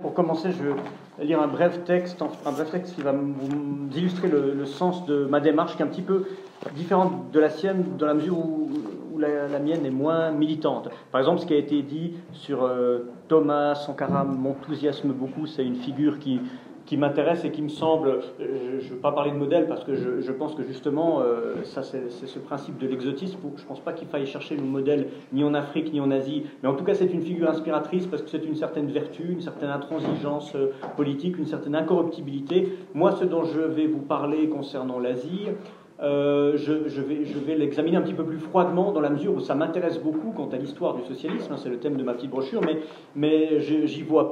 Pour commencer, je vais lire un bref texte qui va vous illustrer le sens de ma démarche, qui est un petit peu différente de la sienne, dans la mesure où la mienne est moins militante. Par exemple, ce qui a été dit sur Thomas Sankara m'enthousiasme beaucoup. C'est une figure qui m'intéresse et qui me semble, je ne veux pas parler de modèle parce que je pense que justement, ça c'est ce principe de l'exotisme. Je ne pense pas qu'il faille chercher le modèle ni en Afrique ni en Asie, mais en tout cas c'est une figure inspiratrice parce que c'est une certaine vertu, une certaine intransigeance politique, une certaine incorruptibilité. Moi, ce dont je vais vous parler concernant l'Asie, je vais l'examiner un petit peu plus froidement dans la mesure où ça m'intéresse beaucoup quant à l'histoire du socialisme, c'est le thème de ma petite brochure, mais j'y vois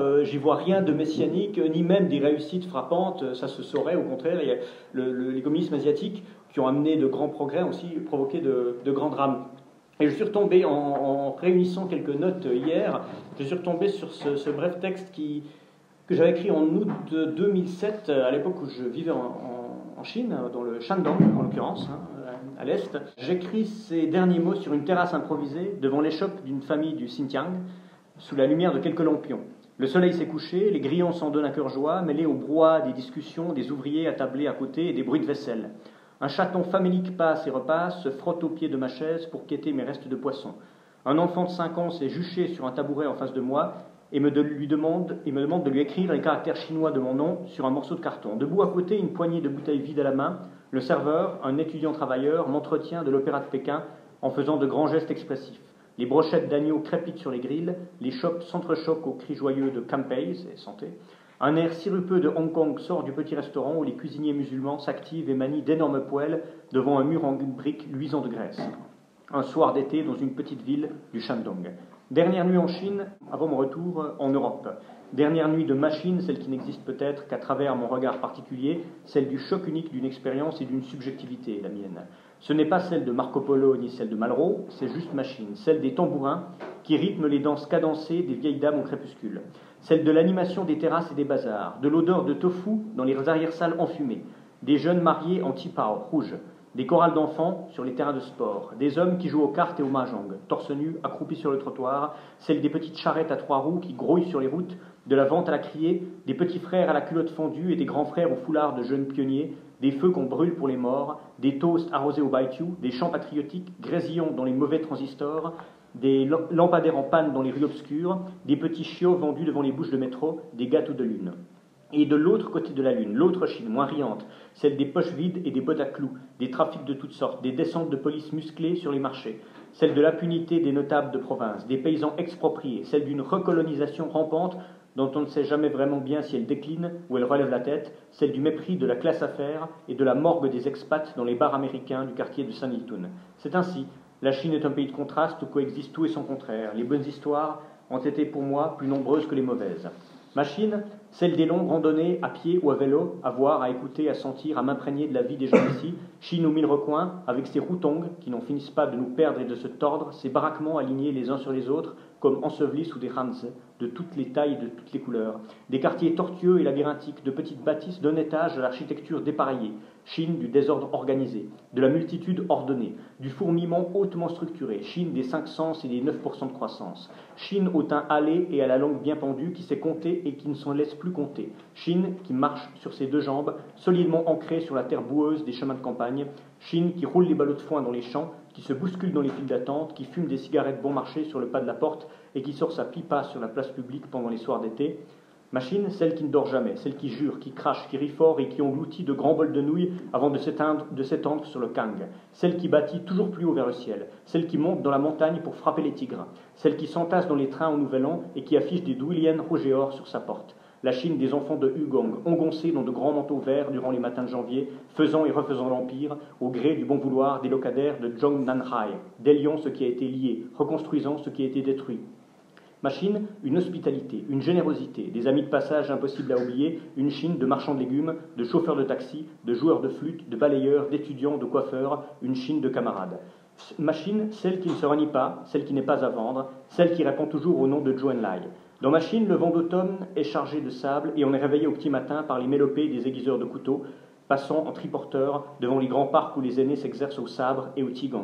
rien de messianique, ni même des réussites frappantes, ça se saurait, au contraire, il y a les communismes asiatiques qui ont amené de grands progrès, ont aussi provoqué de grands drames. Et je suis retombé, en réunissant quelques notes hier, je suis retombé sur ce bref texte que j'avais écrit en août 2007, à l'époque où je vivais en Chine, dans le Shandong en l'occurrence, à l'est. J'écris ces derniers mots sur une terrasse improvisée devant l'échoppe d'une famille du Xinjiang, sous la lumière de quelques lampions. Le soleil s'est couché, les grillons s'en donnent à cœur joie, mêlés au brouhaha des discussions, des ouvriers attablés à côté et des bruits de vaisselle. Un chaton famélique passe et repasse, se frotte au pied de ma chaise pour quêter mes restes de poisson. Un enfant de 5 ans s'est juché sur un tabouret en face de moi et me demande de lui écrire les caractères chinois de mon nom sur un morceau de carton. Debout à côté, une poignée de bouteilles vides à la main, le serveur, un étudiant travailleur, m'entretient de l'opéra de Pékin en faisant de grands gestes expressifs. Les brochettes d'agneau crépitent sur les grilles, les chopes s'entrechoquent aux cris joyeux de Campei, c'est santé. Un air sirupeux de Hong Kong sort du petit restaurant où les cuisiniers musulmans s'activent et manient d'énormes poêles devant un mur en briques luisant de graisse. Un soir d'été dans une petite ville du Shandong. Dernière nuit en Chine, avant mon retour en Europe. Dernière nuit de machine, celle qui n'existe peut-être qu'à travers mon regard particulier, celle du choc unique d'une expérience et d'une subjectivité, la mienne. Ce n'est pas celle de Marco Polo ni celle de Malraux, c'est juste machine, celle des tambourins qui rythment les danses cadencées des vieilles dames au crépuscule, celle de l'animation des terrasses et des bazars, de l'odeur de tofu dans les arrière-salles enfumées, des jeunes mariés en tipao rouge, des chorales d'enfants sur les terrains de sport, des hommes qui jouent aux cartes et au mahjong, torse nu, accroupis sur le trottoir, celle des petites charrettes à 3 roues qui grouillent sur les routes, de la vente à la criée, des petits frères à la culotte fendue et des grands frères au foulard de jeunes pionniers, des feux qu'on brûle pour les morts, des toasts arrosés au barbecue, des chants patriotiques grésillants dans les mauvais transistors, des lampadaires en panne dans les rues obscures, des petits chiots vendus devant les bouches de métro, des gâteaux de lune. Et de l'autre côté de la Lune, l'autre Chine, moins riante, celle des poches vides et des bottes à clous, des trafics de toutes sortes, des descentes de police musclées sur les marchés, celle de l'impunité des notables de province, des paysans expropriés, celle d'une recolonisation rampante dont on ne sait jamais vraiment bien si elle décline ou elle relève la tête, celle du mépris de la classe affaires et de la morgue des expats dans les bars américains du quartier de Sanlitun. C'est ainsi, la Chine est un pays de contraste où coexiste tout et son contraire. Les bonnes histoires ont été pour moi plus nombreuses que les mauvaises. Ma Chine, celle des longues randonnées à pied ou à vélo, à voir, à écouter, à sentir, à m'imprégner de la vie des gens ici. Chine aux 1000 recoins, avec ses routongs qui n'en finissent pas de nous perdre et de se tordre, ses baraquements alignés les uns sur les autres, comme ensevelis sous des ranz, de toutes les tailles et de toutes les couleurs. Des quartiers tortueux et labyrinthiques, de petites bâtisses d'un étage à l'architecture dépareillée. Chine du désordre organisé, de la multitude ordonnée, du fourmillement hautement structuré. Chine des 5 sens et des 9% de croissance. Chine au teint hâlé et à la langue bien pendue qui sait compter et qui ne s'en laisse plus compter. Chine qui marche sur ses 2 jambes, solidement ancrée sur la terre boueuse des chemins de campagne. Chine qui roule les ballots de foin dans les champs, qui se bouscule dans les files d'attente, qui fume des cigarettes bon marché sur le pas de la porte et qui sort sa pipa sur la place publique pendant les soirs d'été. Ma Chine, celle qui ne dort jamais, celle qui jure, qui crache, qui rit fort et qui engloutit de grands bols de nouilles avant de s'étendre sur le Kang. Celle qui bâtit toujours plus haut vers le ciel, celle qui monte dans la montagne pour frapper les tigres, celle qui s'entasse dans les trains au Nouvel An et qui affiche des douiliennes rouges et or sur sa porte. La Chine des enfants de Hugong, engoncés dans de grands manteaux verts durant les matins de janvier, faisant et refaisant l'empire, au gré du bon vouloir des locataires de Zhong Nanhai, déliant ce qui a été lié, reconstruisant ce qui a été détruit. Ma Chine, une hospitalité, une générosité, des amis de passage impossibles à oublier, une Chine de marchands de légumes, de chauffeurs de taxi, de joueurs de flûte, de balayeurs, d'étudiants, de coiffeurs, une Chine de camarades. Ma Chine, celle qui ne se renie pas, celle qui n'est pas à vendre, celle qui répond toujours au nom de Zhou Enlai. Dans ma Chine, le vent d'automne est chargé de sable et on est réveillé au petit matin par les mélopées des aiguiseurs de couteaux, passant en triporteur devant les grands parcs où les aînés s'exercent au sabre et au tigong.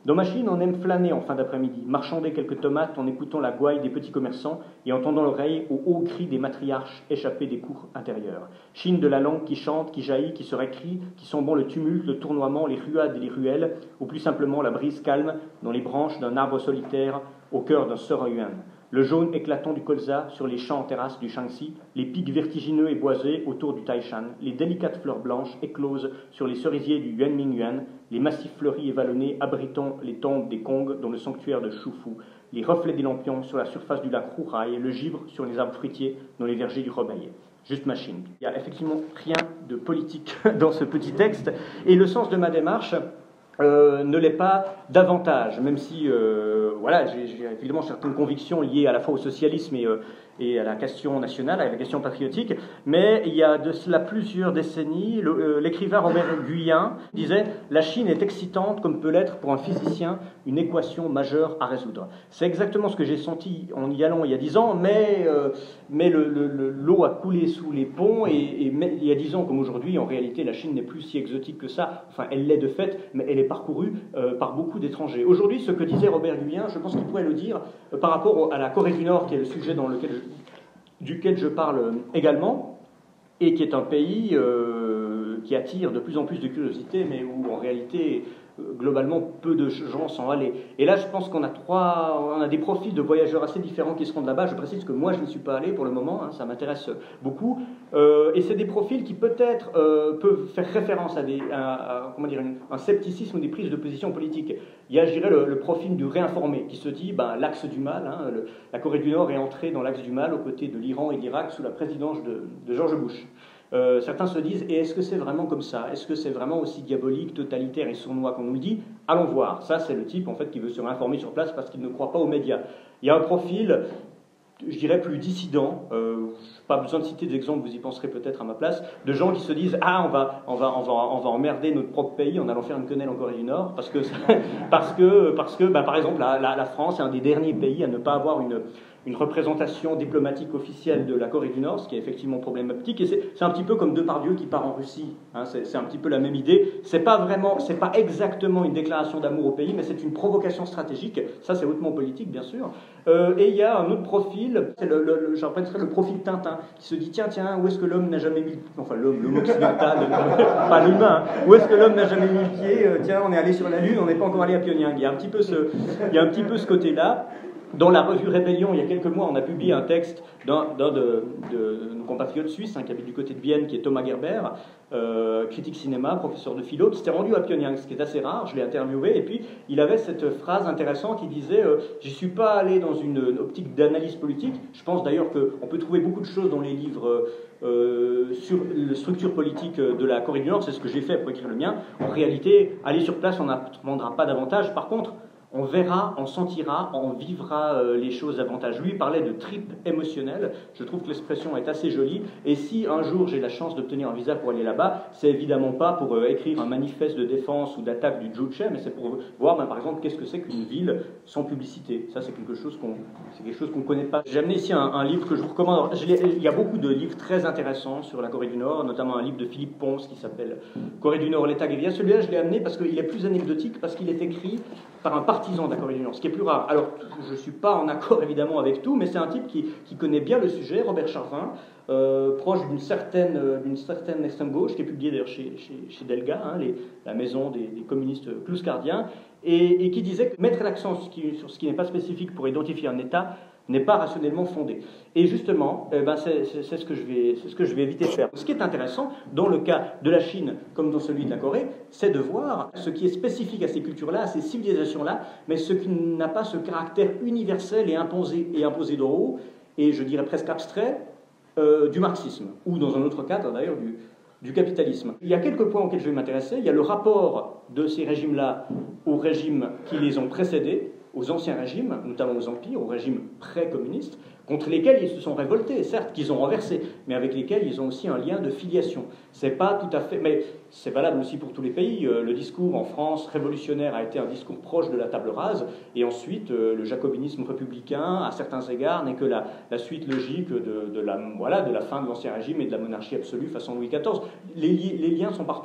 Dans ma Chine, on aime flâner en fin d'après-midi, marchander quelques tomates en écoutant la gouaille des petits commerçants et en tendant l'oreille aux hauts cris des matriarches échappés des cours intérieures. Chine de la langue qui chante, qui jaillit, qui se récrie, qui sent bon le tumulte, le tournoiement, les ruades et les ruelles, ou plus simplement la brise calme dans les branches d'un arbre solitaire au cœur d'un Soroyuan. Le jaune éclatant du colza sur les champs en terrasse du Shaanxi, les pics vertigineux et boisés autour du Taishan, les délicates fleurs blanches écloses sur les cerisiers du Yuanmingyuan, les massifs fleuris et vallonnés abritant les tombes des Kong dans le sanctuaire de Shufu, les reflets des lampions sur la surface du lac Ruhai, le givre sur les arbres fruitiers dans les vergers du Hebei. Juste machine. Il n'y a effectivement rien de politique dans ce petit texte, et le sens de ma démarche ne l'est pas davantage, même si voilà, j'ai évidemment certaines convictions liées à la fois au socialisme et à la question nationale, à la question patriotique, mais il y a de cela plusieurs décennies, l'écrivain Robert Guyen disait « La Chine est excitante comme peut l'être pour un physicien une équation majeure à résoudre ». C'est exactement ce que j'ai senti en y allant il y a 10 ans, mais l'eau a coulé sous les ponts, et il y a 10 ans comme aujourd'hui, en réalité, la Chine n'est plus si exotique que ça. Enfin, elle l'est de fait, mais elle est parcourue par beaucoup d'étrangers. Aujourd'hui, ce que disait Robert Guyen, je pense qu'il pourrait le dire par rapport à la Corée du Nord, qui est le sujet duquel je parle également, et qui est un pays qui attire de plus en plus de curiosité, mais où en réalité, globalement, peu de gens sont allés. Et là, je pense qu'on a des profils de voyageurs assez différents qui se rendent là-bas. Je précise que moi, je ne suis pas allé pour le moment, hein, ça m'intéresse beaucoup. Et c'est des profils qui peut-être peuvent faire référence à comment dire, un scepticisme ou des prises de position politiques. Il y a, je dirais, le profil du réinformé qui se dit l'axe du mal. Hein, la Corée du Nord est entrée dans l'axe du mal aux côtés de l'Iran et de l'Irak sous la présidence de George Bush. Certains se disent, et est-ce que c'est vraiment comme ça? Est-ce que c'est vraiment aussi diabolique, totalitaire et sournois qu'on nous le dit? Allons voir. Ça, c'est le type en fait qui veut se réinformer sur place parce qu'il ne croit pas aux médias. Il y a un profil, je dirais, plus dissident. Pas besoin de citer des exemples, vous y penserez peut-être à ma place, de gens qui se disent on va emmerder notre propre pays en allant faire une quenelle en Corée du Nord, parce que par exemple, la France est un des derniers pays à ne pas avoir une représentation diplomatique officielle de la Corée du Nord, ce qui est effectivement problématique, et c'est un petit peu comme Depardieu qui part en Russie, hein, c'est un petit peu la même idée. C'est pas exactement une déclaration d'amour au pays, mais c'est une provocation stratégique, ça c'est hautement politique bien sûr. Et il y a un autre profil, c'est j'appellerais le profil Tintin, qui se dit tiens, où est-ce que l'homme n'a jamais mis, enfin l'homme occidental, pas l'humain, hein, où est-ce que l'homme n'a jamais mis le pied, tiens, on est allé sur la Lune, on n'est pas encore allé à Pyongyang. Il y a un petit peu ce côté-là. Dans la revue Rébellion, il y a quelques mois, on a publié un texte d'un de nos compatriotes suisses, qui habite du côté de Vienne, qui est Thomas Gerber, critique cinéma, professeur de philo, qui s'était rendu à Pyongyang, ce qui est assez rare, je l'ai interviewé, et puis il avait cette phrase intéressante qui disait j'y suis pas allé dans une optique d'analyse politique, je pense d'ailleurs qu'on peut trouver beaucoup de choses dans les livres sur la structure politique de la Corée du Nord, c'est ce que j'ai fait pour écrire le mien. En réalité, aller sur place, on n'apprendra pas davantage. Par contre, on verra, on sentira, on vivra les choses davantage. Lui parlait de trip émotionnel, je trouve que l'expression est assez jolie, et si un jour j'ai la chance d'obtenir un visa pour aller là-bas, c'est évidemment pas pour écrire un manifeste de défense ou d'attaque du Juche, mais c'est pour voir par exemple qu'est-ce que c'est qu'une ville sans publicité. Ça c'est quelque chose qu'on ne connaît pas. J'ai amené ici un livre que je vous recommande. Il y a beaucoup de livres très intéressants sur la Corée du Nord, notamment un livre de Philippe Ponce qui s'appelle Corée du Nord, l'État guérilla. Celui-là je l'ai amené parce qu'il est plus anecdotique, parce qu'il est écrit par un partisan de la Corée du Nord, ce qui est plus rare. Alors, je ne suis pas en accord évidemment avec tout, mais c'est un type qui connaît bien le sujet, Robert Charvin, proche d'une certaine extrême gauche, qui est publié d'ailleurs chez Delga, la maison des communistes clouscardiens, et qui disait que mettre l'accent sur ce qui n'est pas spécifique pour identifier un État n'est pas rationnellement fondé. Et justement, c'est ce que je vais éviter de faire. Ce qui est intéressant, dans le cas de la Chine comme dans celui de la Corée, c'est de voir ce qui est spécifique à ces cultures-là, à ces civilisations-là, mais ce qui n'a pas ce caractère universel et imposé d'en haut, et je dirais presque abstrait, du marxisme, ou dans un autre cadre d'ailleurs du capitalisme. Il y a quelques points auxquels je vais m'intéresser. Il y a le rapport de ces régimes-là aux régimes qui les ont précédés, aux anciens régimes, notamment aux empires, aux régimes pré-communistes, contre lesquels ils se sont révoltés, certes, qu'ils ont renversés, mais avec lesquels ils ont aussi un lien de filiation. C'est pas tout à fait, mais c'est valable aussi pour tous les pays. Le discours en France révolutionnaire a été un discours proche de la table rase, et ensuite le jacobinisme républicain, à certains égards, n'est que la suite logique de la fin de l'ancien régime et de la monarchie absolue façon Louis XIV. Les liens sont partout.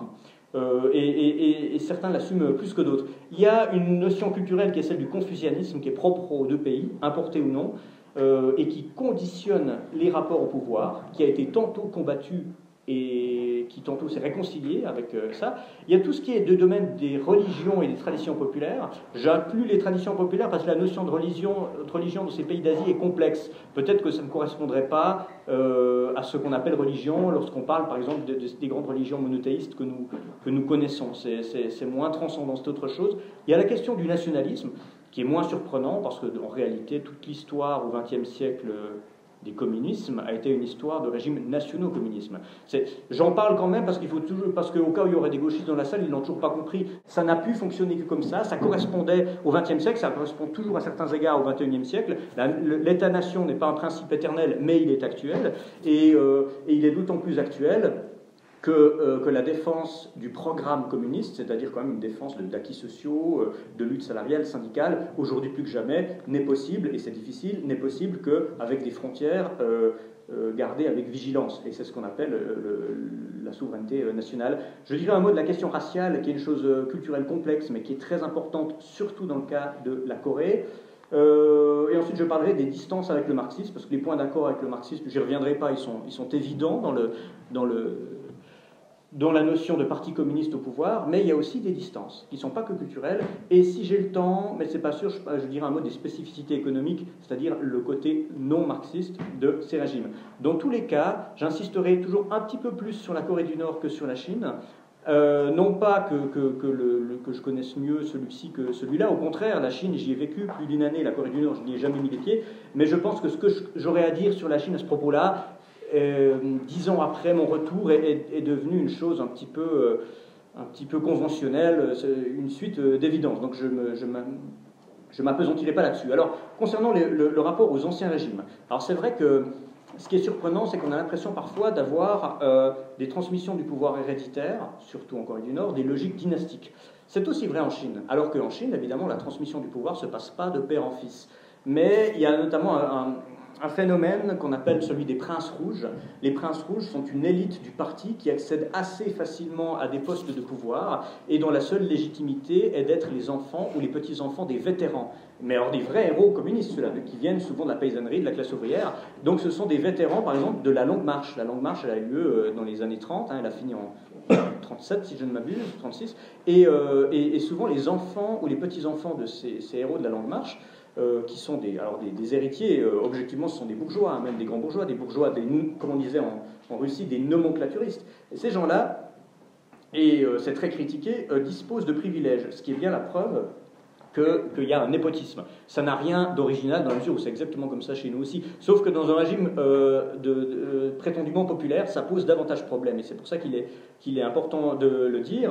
et certains l'assument plus que d'autres. Il y a une notion culturelle qui est celle du confucianisme, qui est propre aux deux pays, importé ou non, et qui conditionne les rapports au pouvoir, qui a été tantôt combattu et qui tantôt s'est réconcilié avec ça. Il y a tout ce qui est de domaine des religions et des traditions populaires. J'inclus les traditions populaires parce que la notion de religion dans ces pays d'Asie est complexe. Peut-être que ça ne correspondrait pas à ce qu'on appelle religion lorsqu'on parle, par exemple, des grandes religions monothéistes que nous connaissons. C'est moins transcendant, c'est autre chose. Il y a la question du nationalisme, qui est moins surprenant parce qu'en réalité, toute l'histoire au XXe siècle des communismes a été une histoire de régime nationaux-communisme. J'en parle quand même parce qu'au cas où il y aurait des gauchistes dans la salle, ils n'ont toujours pas compris. Ça n'a pu fonctionner que comme ça correspondait au XXe siècle, ça correspond toujours à certains égards au XXIe siècle. L'État-nation n'est pas un principe éternel, mais il est actuel, et il est d'autant plus actuel que la défense du programme communiste, c'est-à-dire quand même une défense d'acquis sociaux, de lutte salariale, syndicale, aujourd'hui plus que jamais, n'est possible, et c'est difficile, n'est possible qu'avec des frontières gardées avec vigilance. Et c'est ce qu'on appelle la souveraineté nationale. Je dirais un mot de la question raciale, qui est une chose culturelle complexe, mais qui est très importante, surtout dans le cas de la Corée. Et ensuite, je parlerai des distances avec le marxisme, parce que les points d'accord avec le marxisme, j'y reviendrai pas, ils sont évidents dans la notion de parti communiste au pouvoir, mais il y a aussi des distances qui ne sont pas que culturelles. Et si j'ai le temps, mais c'est pas sûr, je dirais un mot des spécificités économiques, c'est-à-dire le côté non marxiste de ces régimes. Dans tous les cas, j'insisterai toujours un petit peu plus sur la Corée du Nord que sur la Chine. Non pas que je connaisse mieux celui-ci que celui-là, au contraire, la Chine, j'y ai vécu plus d'une année, la Corée du Nord, je n'y ai jamais mis les pieds, mais je pense que ce que j'aurais à dire sur la Chine à ce propos-là, 10 ans après mon retour, est devenu une chose un petit peu conventionnelle, une suite d'évidence. Donc je m'appesantirai pas là-dessus. Alors, concernant le rapport aux anciens régimes, alors c'est vrai que ce qui est surprenant, c'est qu'on a l'impression parfois d'avoir des transmissions du pouvoir héréditaire, surtout en Corée du Nord, des logiques dynastiques. C'est aussi vrai en Chine, alors qu'en Chine, évidemment, la transmission du pouvoir ne se passe pas de père en fils. Mais il y a notamment un phénomène qu'on appelle celui des princes rouges. Les princes rouges sont une élite du parti qui accède assez facilement à des postes de pouvoir et dont la seule légitimité est d'être les enfants ou les petits-enfants des vétérans. Mais alors des vrais héros communistes, ceux-là, qui viennent souvent de la paysannerie, de la classe ouvrière. Donc ce sont des vétérans, par exemple, de la Longue Marche. La Longue Marche, elle a eu lieu dans les années 30, elle a fini en 37, si je ne m'abuse, 36. Et souvent les enfants ou les petits-enfants de ces héros de la Longue Marche, qui sont des héritiers, objectivement ce sont des bourgeois, hein, même des grands bourgeois, comme on disait en Russie, des nomenclaturistes. Et ces gens-là, et c'est très critiqué, disposent de privilèges, ce qui est bien la preuve qu'il y a un népotisme. Ça n'a rien d'original dans la mesure où c'est exactement comme ça chez nous aussi, sauf que dans un régime prétendument populaire, ça pose davantage problème, et c'est pour ça qu'il est important de le dire.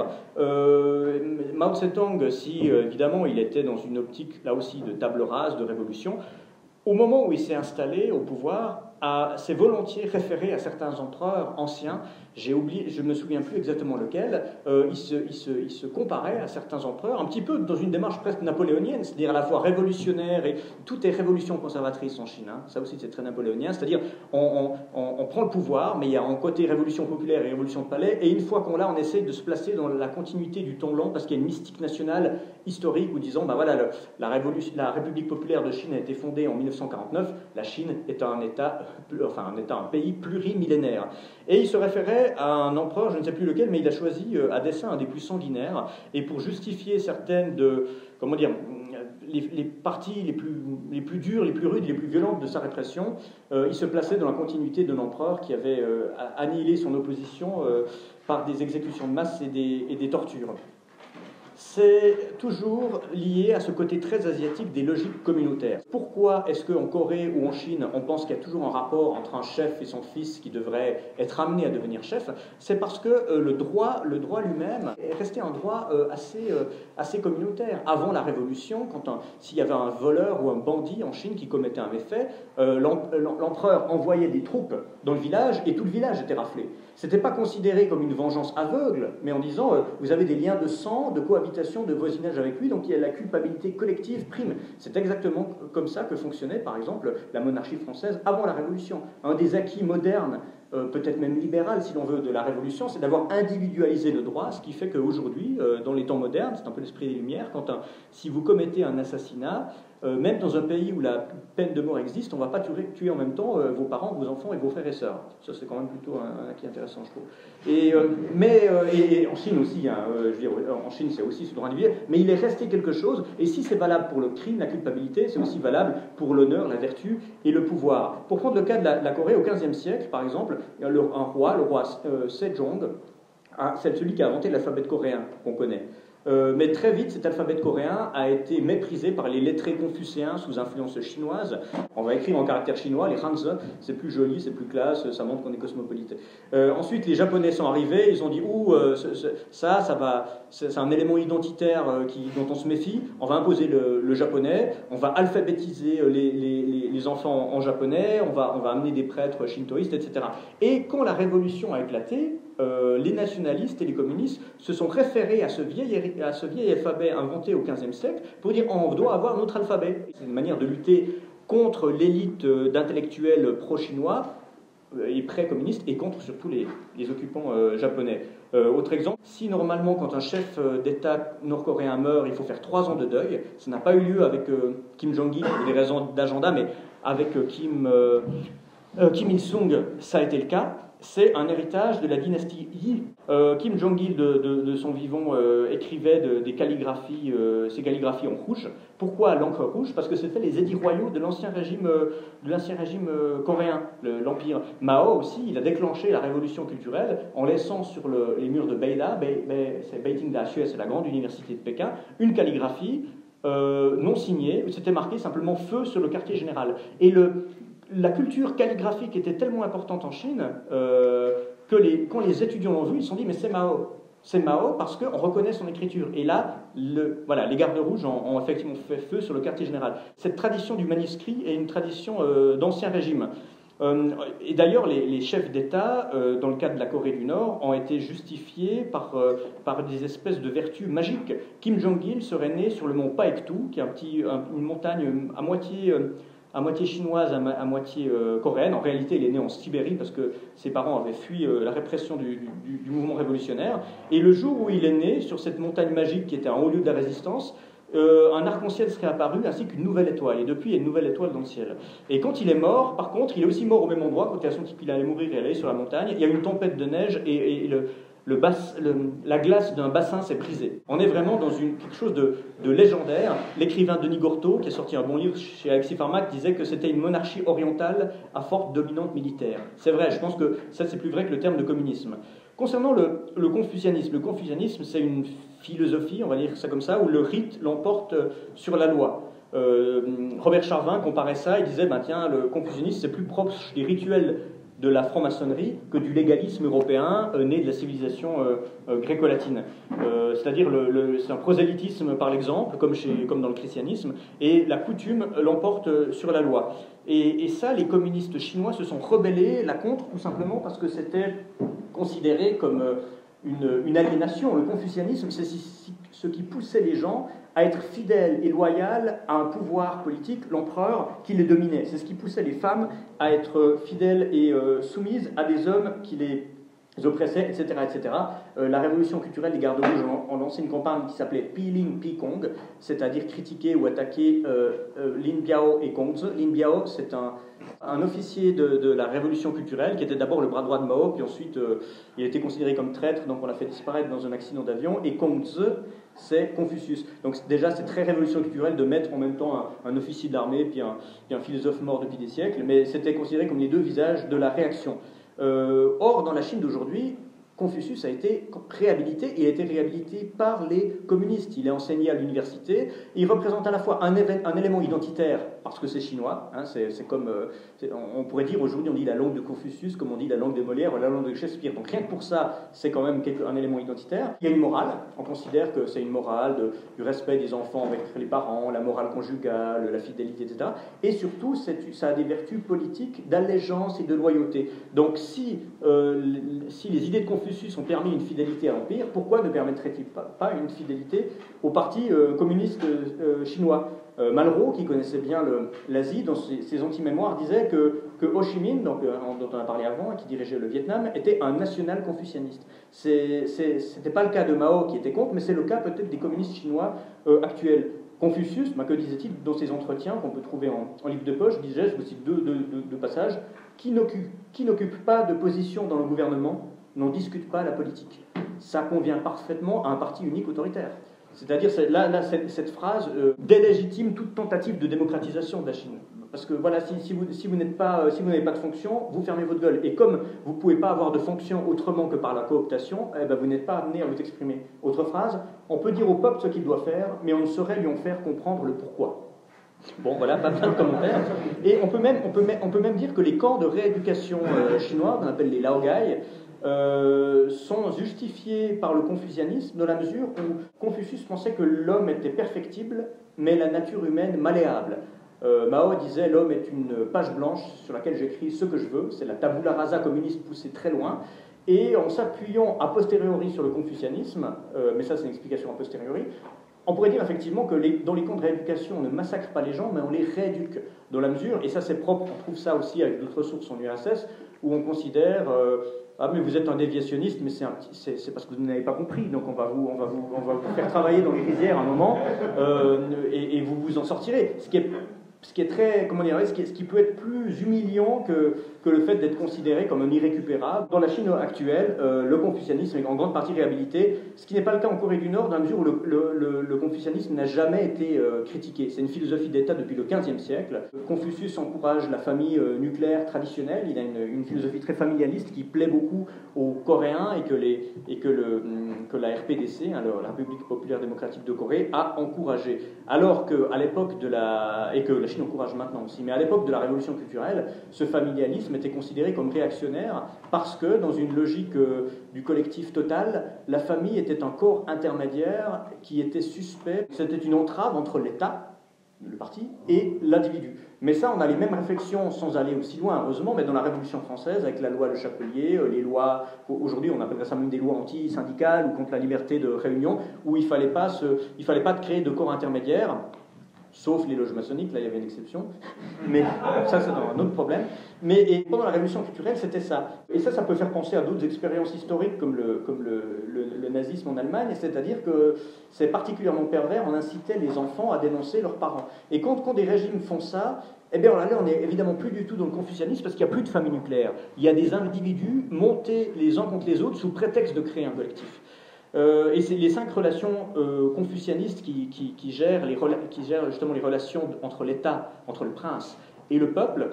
Mao Tse-tung, si évidemment il était dans une optique là aussi de table rase, de révolution, au moment où il s'est installé au pouvoir, s'est volontiers référé à certains empereurs anciens. J'ai oublié, je ne me souviens plus exactement lequel. Il se comparait à certains empereurs, un petit peu dans une démarche presque napoléonienne, c'est-à-dire à la fois révolutionnaire, et tout est révolution conservatrice en Chine, hein. Ça aussi c'est très napoléonien, c'est-à-dire on prend le pouvoir, mais il y a un côté révolution populaire et révolution de palais, et une fois qu'on l'a, on essaie de se placer dans la continuité du temps long, parce qu'il y a une mystique nationale historique où disons, ben voilà, la République populaire de Chine a été fondée en 1949, la Chine est un pays plurimillénaire. Et il se référait à un empereur, je ne sais plus lequel, mais il a choisi à dessein un des plus sanguinaires, et pour justifier certaines les parties les plus dures, les plus rudes, les plus violentes de sa répression, il se plaçait dans la continuité d'un empereur qui avait annihilé son opposition par des exécutions de masse et des tortures. C'est toujours lié à ce côté très asiatique des logiques communautaires. Pourquoi est-ce qu'en Corée ou en Chine, on pense qu'il y a toujours un rapport entre un chef et son fils qui devrait être amené à devenir chef? C'est parce que le droit lui-même est resté un droit assez communautaire. Avant la Révolution, s'il y avait un voleur ou un bandit en Chine qui commettait un méfait, l'empereur envoyait des troupes dans le village et tout le village était raflé. Ce n'était pas considéré comme une vengeance aveugle, mais en disant vous avez des liens de sang, de cohabitation, de voisinage avec lui, donc il y a la culpabilité collective prime. C'est exactement comme ça que fonctionnait, par exemple, la monarchie française avant la Révolution. Un des acquis modernes peut-être même libérale si l'on veut, de la Révolution, c'est d'avoir individualisé le droit, ce qui fait qu'aujourd'hui, dans les temps modernes, c'est un peu l'esprit des Lumières, si vous commettez un assassinat, même dans un pays où la peine de mort existe, on ne va pas tuer en même temps vos parents, vos enfants et vos frères et sœurs. Ça, c'est quand même plutôt un acquis intéressant, je trouve. Et en Chine aussi, hein, je veux dire, en Chine, c'est aussi ce droit individuel, mais il est resté quelque chose, et si c'est valable pour le crime, la culpabilité, c'est aussi valable pour l'honneur, la vertu et le pouvoir. Pour prendre le cas de la Corée, au XVe siècle, par exemple, un roi, le roi Sejong, c'est celui qui a inventé l'alphabet coréen qu'on connaît. Mais très vite, cet alphabet coréen a été méprisé par les lettrés confucéens sous influence chinoise. On va écrire en caractère chinois, les Hanzi, c'est plus joli, c'est plus classe, ça montre qu'on est cosmopolite. Ensuite, les Japonais sont arrivés, ils ont dit c'est un élément identitaire dont on se méfie, on va imposer le japonais, on va alphabétiser les enfants en japonais, on va amener des prêtres shintoïstes, etc. Et quand la révolution a éclaté, les nationalistes et les communistes se sont référés à ce vieil alphabet inventé au XVe siècle pour dire on doit avoir notre alphabet. C'est une manière de lutter contre l'élite d'intellectuels pro-chinois et pré-communistes et contre surtout les occupants japonais. Autre exemple, si normalement quand un chef d'État nord-coréen meurt, il faut faire 3 ans de deuil, ça n'a pas eu lieu avec Kim Jong-il pour des raisons d'agenda, mais avec Kim Il-sung, ça a été le cas. C'est un héritage de la dynastie Yi. Kim Jong-il, de son vivant, écrivait des calligraphies, ses calligraphies en rouge. Pourquoi l'encre rouge? Parce que c'était les édits royaux de l'ancien régime coréen, l'Empire. Mao aussi, il a déclenché la révolution culturelle en laissant sur les murs de Beida, c'est Beijing Daxue, c'est la grande université de Pékin, une calligraphie non signée, où c'était marqué simplement feu sur le quartier général. Et la culture calligraphique était tellement importante en Chine quand les étudiants l'ont vu, ils se sont dit mais c'est Mao. C'est Mao parce qu'on reconnaît son écriture. Et là, les gardes rouges ont effectivement fait feu sur le quartier général. Cette tradition du manuscrit est une tradition d'ancien régime. Et d'ailleurs, les chefs d'État, dans le cas de la Corée du Nord, ont été justifiés par des espèces de vertus magiques. Kim Jong-il serait né sur le mont Paektu, qui est une montagne à moitié chinoise, à moitié coréenne. En réalité, il est né en Sibérie parce que ses parents avaient fui la répression du mouvement révolutionnaire. Et le jour où il est né, sur cette montagne magique qui était un haut lieu de la résistance, un arc-en-ciel serait apparu ainsi qu'une nouvelle étoile. Et depuis, il y a une nouvelle étoile dans le ciel. Et quand il est mort, par contre, il est aussi mort au même endroit. Quand il a senti qu'il allait mourir et aller sur la montagne, il y a eu une tempête de neige et la glace d'un bassin s'est brisée. On est vraiment dans quelque chose de légendaire. L'écrivain Denis Gorteau, qui a sorti un bon livre chez Alexis Farmak, disait que c'était une monarchie orientale à forte dominante militaire. C'est vrai, je pense que ça c'est plus vrai que le terme de communisme. Concernant le confucianisme c'est une philosophie, on va dire ça comme ça, où le rite l'emporte sur la loi. Robert Charvin comparait ça, il disait tiens, le confucianisme c'est plus proche des rituels de la franc-maçonnerie que du légalisme européen né de la civilisation gréco-latine. C'est-à-dire c'est un prosélytisme par l'exemple, comme dans le christianisme, et la coutume l'emporte sur la loi. Et ça, les communistes chinois se sont rebellés là contre, tout simplement parce que c'était considéré comme une aliénation. Le confucianisme, c'est ce qui poussait les gens à être fidèles et loyaux à un pouvoir politique, l'empereur, qui les dominait. C'est ce qui poussait les femmes à être fidèles et soumises à des hommes qui les oppressaient, etc. etc. La révolution culturelle des gardes rouges ont lancé une campagne qui s'appelait Piling Pikong, c'est-à-dire critiquer ou attaquer Lin Biao et Gongzi. Lin Biao, c'est un officier de la révolution culturelle qui était d'abord le bras droit de Mao, puis ensuite il a été considéré comme traître, donc on l'a fait disparaître dans un accident d'avion, et Gongzi, c'est Confucius. Donc déjà, c'est très révolution culturelle de mettre en même temps un officier d'armée puis un philosophe mort depuis des siècles, mais c'était considéré comme les deux visages de la réaction. Or, dans la Chine d'aujourd'hui, Confucius a été réhabilité, et a été réhabilité par les communistes. Il est enseigné à l'université, il représente à la fois un élément identitaire, parce que c'est chinois, hein, c'est comme, on pourrait dire aujourd'hui, on dit la langue de Confucius, comme on dit la langue de Molière ou la langue de Shakespeare. Donc rien que pour ça, c'est quand même un élément identitaire. Il y a une morale, on considère que c'est une morale du respect des enfants avec les parents, la morale conjugale, la fidélité, etc. Et surtout, ça a des vertus politiques d'allégeance et de loyauté. Donc si les idées de Confucius ont permis une fidélité à l'Empire, pourquoi ne permettrait-il pas une fidélité au parti communiste chinois? Malraux, qui connaissait bien l'Asie, dans ses anti-mémoires, disait que que Ho Chi Minh, donc, dont on a parlé avant, qui dirigeait le Vietnam, était un national confucianiste. C'était pas le cas de Mao qui était contre, mais c'est le cas peut-être des communistes chinois actuels. Confucius, que disait-il dans ses entretiens qu'on peut trouver en livre de poche, disait, je vous cite deux passages, qui n'occupe pas de position dans le gouvernement n'en discute pas la politique. Ça convient parfaitement à un parti unique autoritaire. C'est-à-dire, cette phrase délégitime toute tentative de démocratisation de la Chine. Parce que voilà, si vous n'avez pas de fonction, vous fermez votre gueule. Et comme vous ne pouvez pas avoir de fonction autrement que par la cooptation, eh ben vous n'êtes pas amené à vous exprimer. Autre phrase, on peut dire au peuple ce qu'il doit faire, mais on ne saurait lui en faire comprendre le pourquoi. Bon, voilà, pas plein de commentaires. Et on peut même dire que les camps de rééducation chinois, qu'on appelle les laogai, sont justifiés par le confucianisme dans la mesure où Confucius pensait que l'homme était perfectible, mais la nature humaine malléable. Mao disait l'homme est une page blanche sur laquelle j'écris ce que je veux, c'est la tabula rasa communiste poussée très loin, et en s'appuyant a posteriori sur le confucianisme, mais ça c'est une explication a posteriori, on pourrait dire effectivement que dans les camps de rééducation, on ne massacre pas les gens, mais on les rééduque. Dans la mesure, et ça c'est propre, on trouve ça aussi avec d'autres sources en URSS, où on considère ah mais vous êtes un déviationniste, mais c'est parce que vous n'avez pas compris, donc on va vous faire travailler dans les rizières un moment, et vous vous en sortirez. Ce qui est très, comment dire, ce qui peut être plus humiliant que le fait d'être considéré comme un irrécupérable. Dans la Chine actuelle, le confucianisme est en grande partie réhabilité, ce qui n'est pas le cas en Corée du Nord, dans la mesure où le confucianisme n'a jamais été critiqué. C'est une philosophie d'État depuis le XVe siècle. Confucius encourage la famille nucléaire traditionnelle, il a une philosophie très familialiste qui plaît beaucoup aux Coréens et que la RPDC, la République populaire démocratique de Corée, a encouragé. Alors qu'à l'époque et que la Chine encourage maintenant aussi, mais à l'époque de la révolution culturelle, ce familialisme était considéré comme réactionnaire parce que, dans une logique du collectif total, la famille était un corps intermédiaire qui était suspect. C'était une entrave entre l'État, le parti, et l'individu. Mais ça, on a les mêmes réflexions sans aller aussi loin, heureusement, mais dans la Révolution française, avec la loi Le Chapelier, les lois, aujourd'hui on appellerait ça même des lois anti-syndicales ou contre la liberté de réunion, où il ne fallait pas créer de corps intermédiaires, sauf les loges maçonniques, là il y avait une exception, mais ça c'est un autre problème. Et pendant la Révolution culturelle, c'était ça. Et ça peut faire penser à d'autres expériences historiques comme le nazisme en Allemagne, c'est-à-dire que c'est particulièrement pervers, on incitait les enfants à dénoncer leurs parents. Et quand des régimes font ça, eh bien là on n'est évidemment plus du tout dans le confucianisme parce qu'il n'y a plus de famille nucléaire. Il y a des individus montés les uns contre les autres sous prétexte de créer un collectif. Et c'est les 5 relations confucianistes qui gèrent justement les relations entre l'État, entre le prince et le peuple.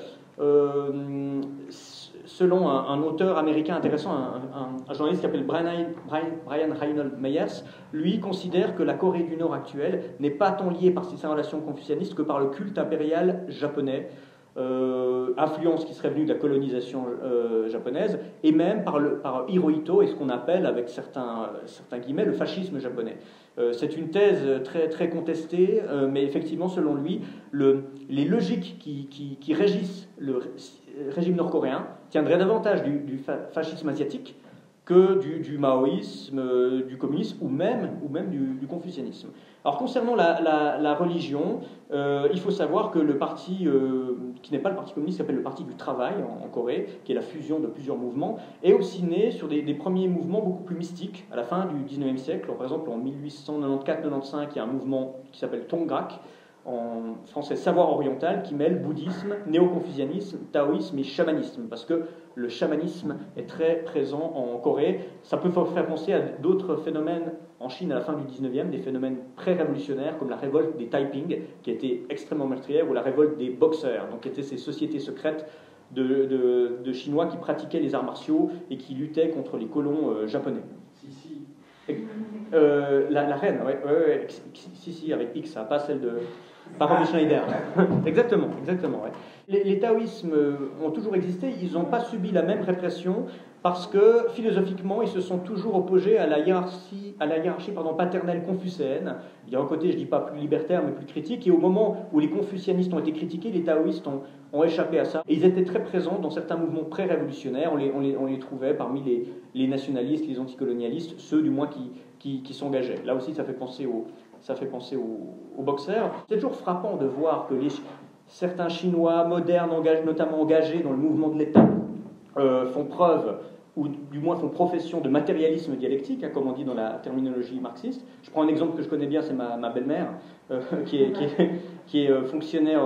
Selon un auteur américain intéressant, un journaliste qui s'appelle Brian Reinhold Meyers, lui considère que la Corée du Nord actuelle n'est pas tant liée par ces relations confucianistes que par le culte impérial japonais, influence qui serait venue de la colonisation japonaise, et même par Hirohito et ce qu'on appelle, avec certains guillemets, le fascisme japonais. C'est une thèse très, très contestée, mais effectivement, selon lui, les logiques qui régissent le régime nord-coréen tiendraient davantage du fascisme asiatique que du maoïsme, du communisme ou même du confucianisme. Alors concernant la religion, il faut savoir que le parti, qui n'est pas le parti communiste, qui s'appelle le Parti du Travail en Corée, qui est la fusion de plusieurs mouvements, est aussi né sur des premiers mouvements beaucoup plus mystiques à la fin du XIXe siècle. Par exemple, en 1894-95, il y a un mouvement qui s'appelle Tongrak, en français savoir oriental, qui mêle bouddhisme, néo-confucianisme, taoïsme et chamanisme, parce que le chamanisme est très présent en Corée. Ça peut faire penser à d'autres phénomènes en Chine à la fin du 19e, des phénomènes pré-révolutionnaires comme la révolte des Taiping, qui était extrêmement meurtrière, ou la révolte des Boxers, donc qui étaient ces sociétés secrètes de Chinois qui pratiquaient les arts martiaux et qui luttaient contre les colons japonais. La reine, ouais. Si, avec X, pas celle de... Pas Romy Schneider. Exactement, ouais. Les taoïsmes ont toujours existé, ils n'ont pas subi la même répression parce que philosophiquement, ils se sont toujours opposés à la hiérarchie paternelle confucéenne. Il y a un côté, je ne dis pas plus libertaire, mais plus critique. Et au moment où les confucianistes ont été critiqués, les taoïstes ont échappé à ça. Et ils étaient très présents dans certains mouvements pré-révolutionnaires. On les trouvait parmi les nationalistes, les anticolonialistes, ceux du moins qui s'engageaient. Là aussi, ça fait penser aux boxeurs. C'est toujours frappant de voir que certains Chinois modernes, notamment engagés dans le mouvement de l'État, font preuve, ou du moins font profession de matérialisme dialectique, hein, comme on dit dans la terminologie marxiste. Je prends un exemple que je connais bien, c'est ma belle-mère, qui était fonctionnaire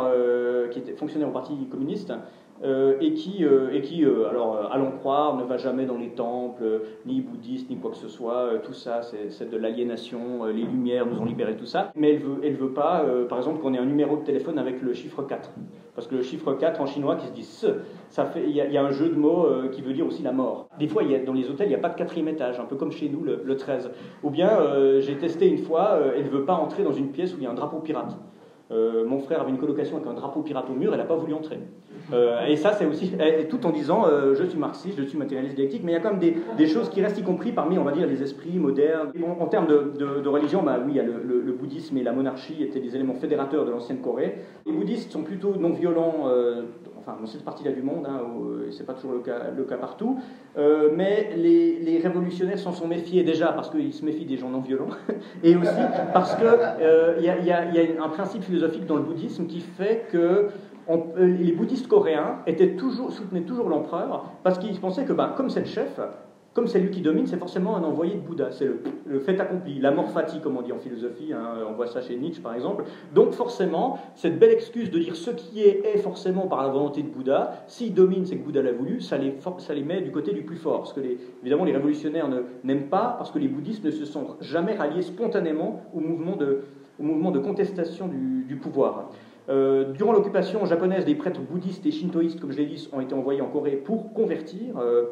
au Parti communiste, et qui alors, allons croire, ne va jamais dans les temples, ni bouddhistes, ni quoi que ce soit, tout ça, c'est de l'aliénation, les Lumières nous ont libérés, tout ça, mais elle veut pas, par exemple, qu'on ait un numéro de téléphone avec le chiffre 4, parce que le chiffre 4 en chinois qui se dit ce, il y a un jeu de mots qui veut dire aussi la mort. Des fois, dans les hôtels, il n'y a pas de 4e étage, un peu comme chez nous, le 13. Ou bien, j'ai testé une fois, elle ne veut pas entrer dans une pièce où il y a un drapeau pirate. Mon frère avait une colocation avec un drapeau pirate au mur, elle n'a pas voulu entrer. Et ça, c'est aussi, tout en disant je suis marxiste, je suis matérialiste dialectique, mais il y a quand même des choses qui restent, y compris parmi, on va dire, les esprits modernes. Et bon, en termes de religion, bah, oui, il y a le bouddhisme et la monarchie étaient des éléments fédérateurs de l'ancienne Corée. Les bouddhistes sont plutôt non violents, enfin, dans cette partie-là du monde, hein, c'est pas toujours le cas partout, mais les révolutionnaires s'en sont méfiés déjà parce qu'ils se méfient des gens non violents, et aussi parce qu'il y a un principe philosophique dans le bouddhisme qui fait que les bouddhistes coréens soutenaient toujours l'empereur parce qu'ils pensaient que comme c'est le chef, comme c'est lui qui domine, c'est forcément un envoyé de Bouddha, c'est le fait accompli, l'amor fati comme on dit en philosophie, hein, on voit ça chez Nietzsche par exemple. Donc forcément, cette belle excuse de dire ce qui est forcément par la volonté de Bouddha, s'il domine c'est que Bouddha l'a voulu, ça les met du côté du plus fort, parce que évidemment les révolutionnaires n'aiment pas, parce que les bouddhistes ne se sont jamais ralliés spontanément au mouvement de contestation du pouvoir. Durant l'occupation japonaise, des prêtres bouddhistes et shintoïstes, comme je l'ai dit, ont été envoyés en Corée pour convertir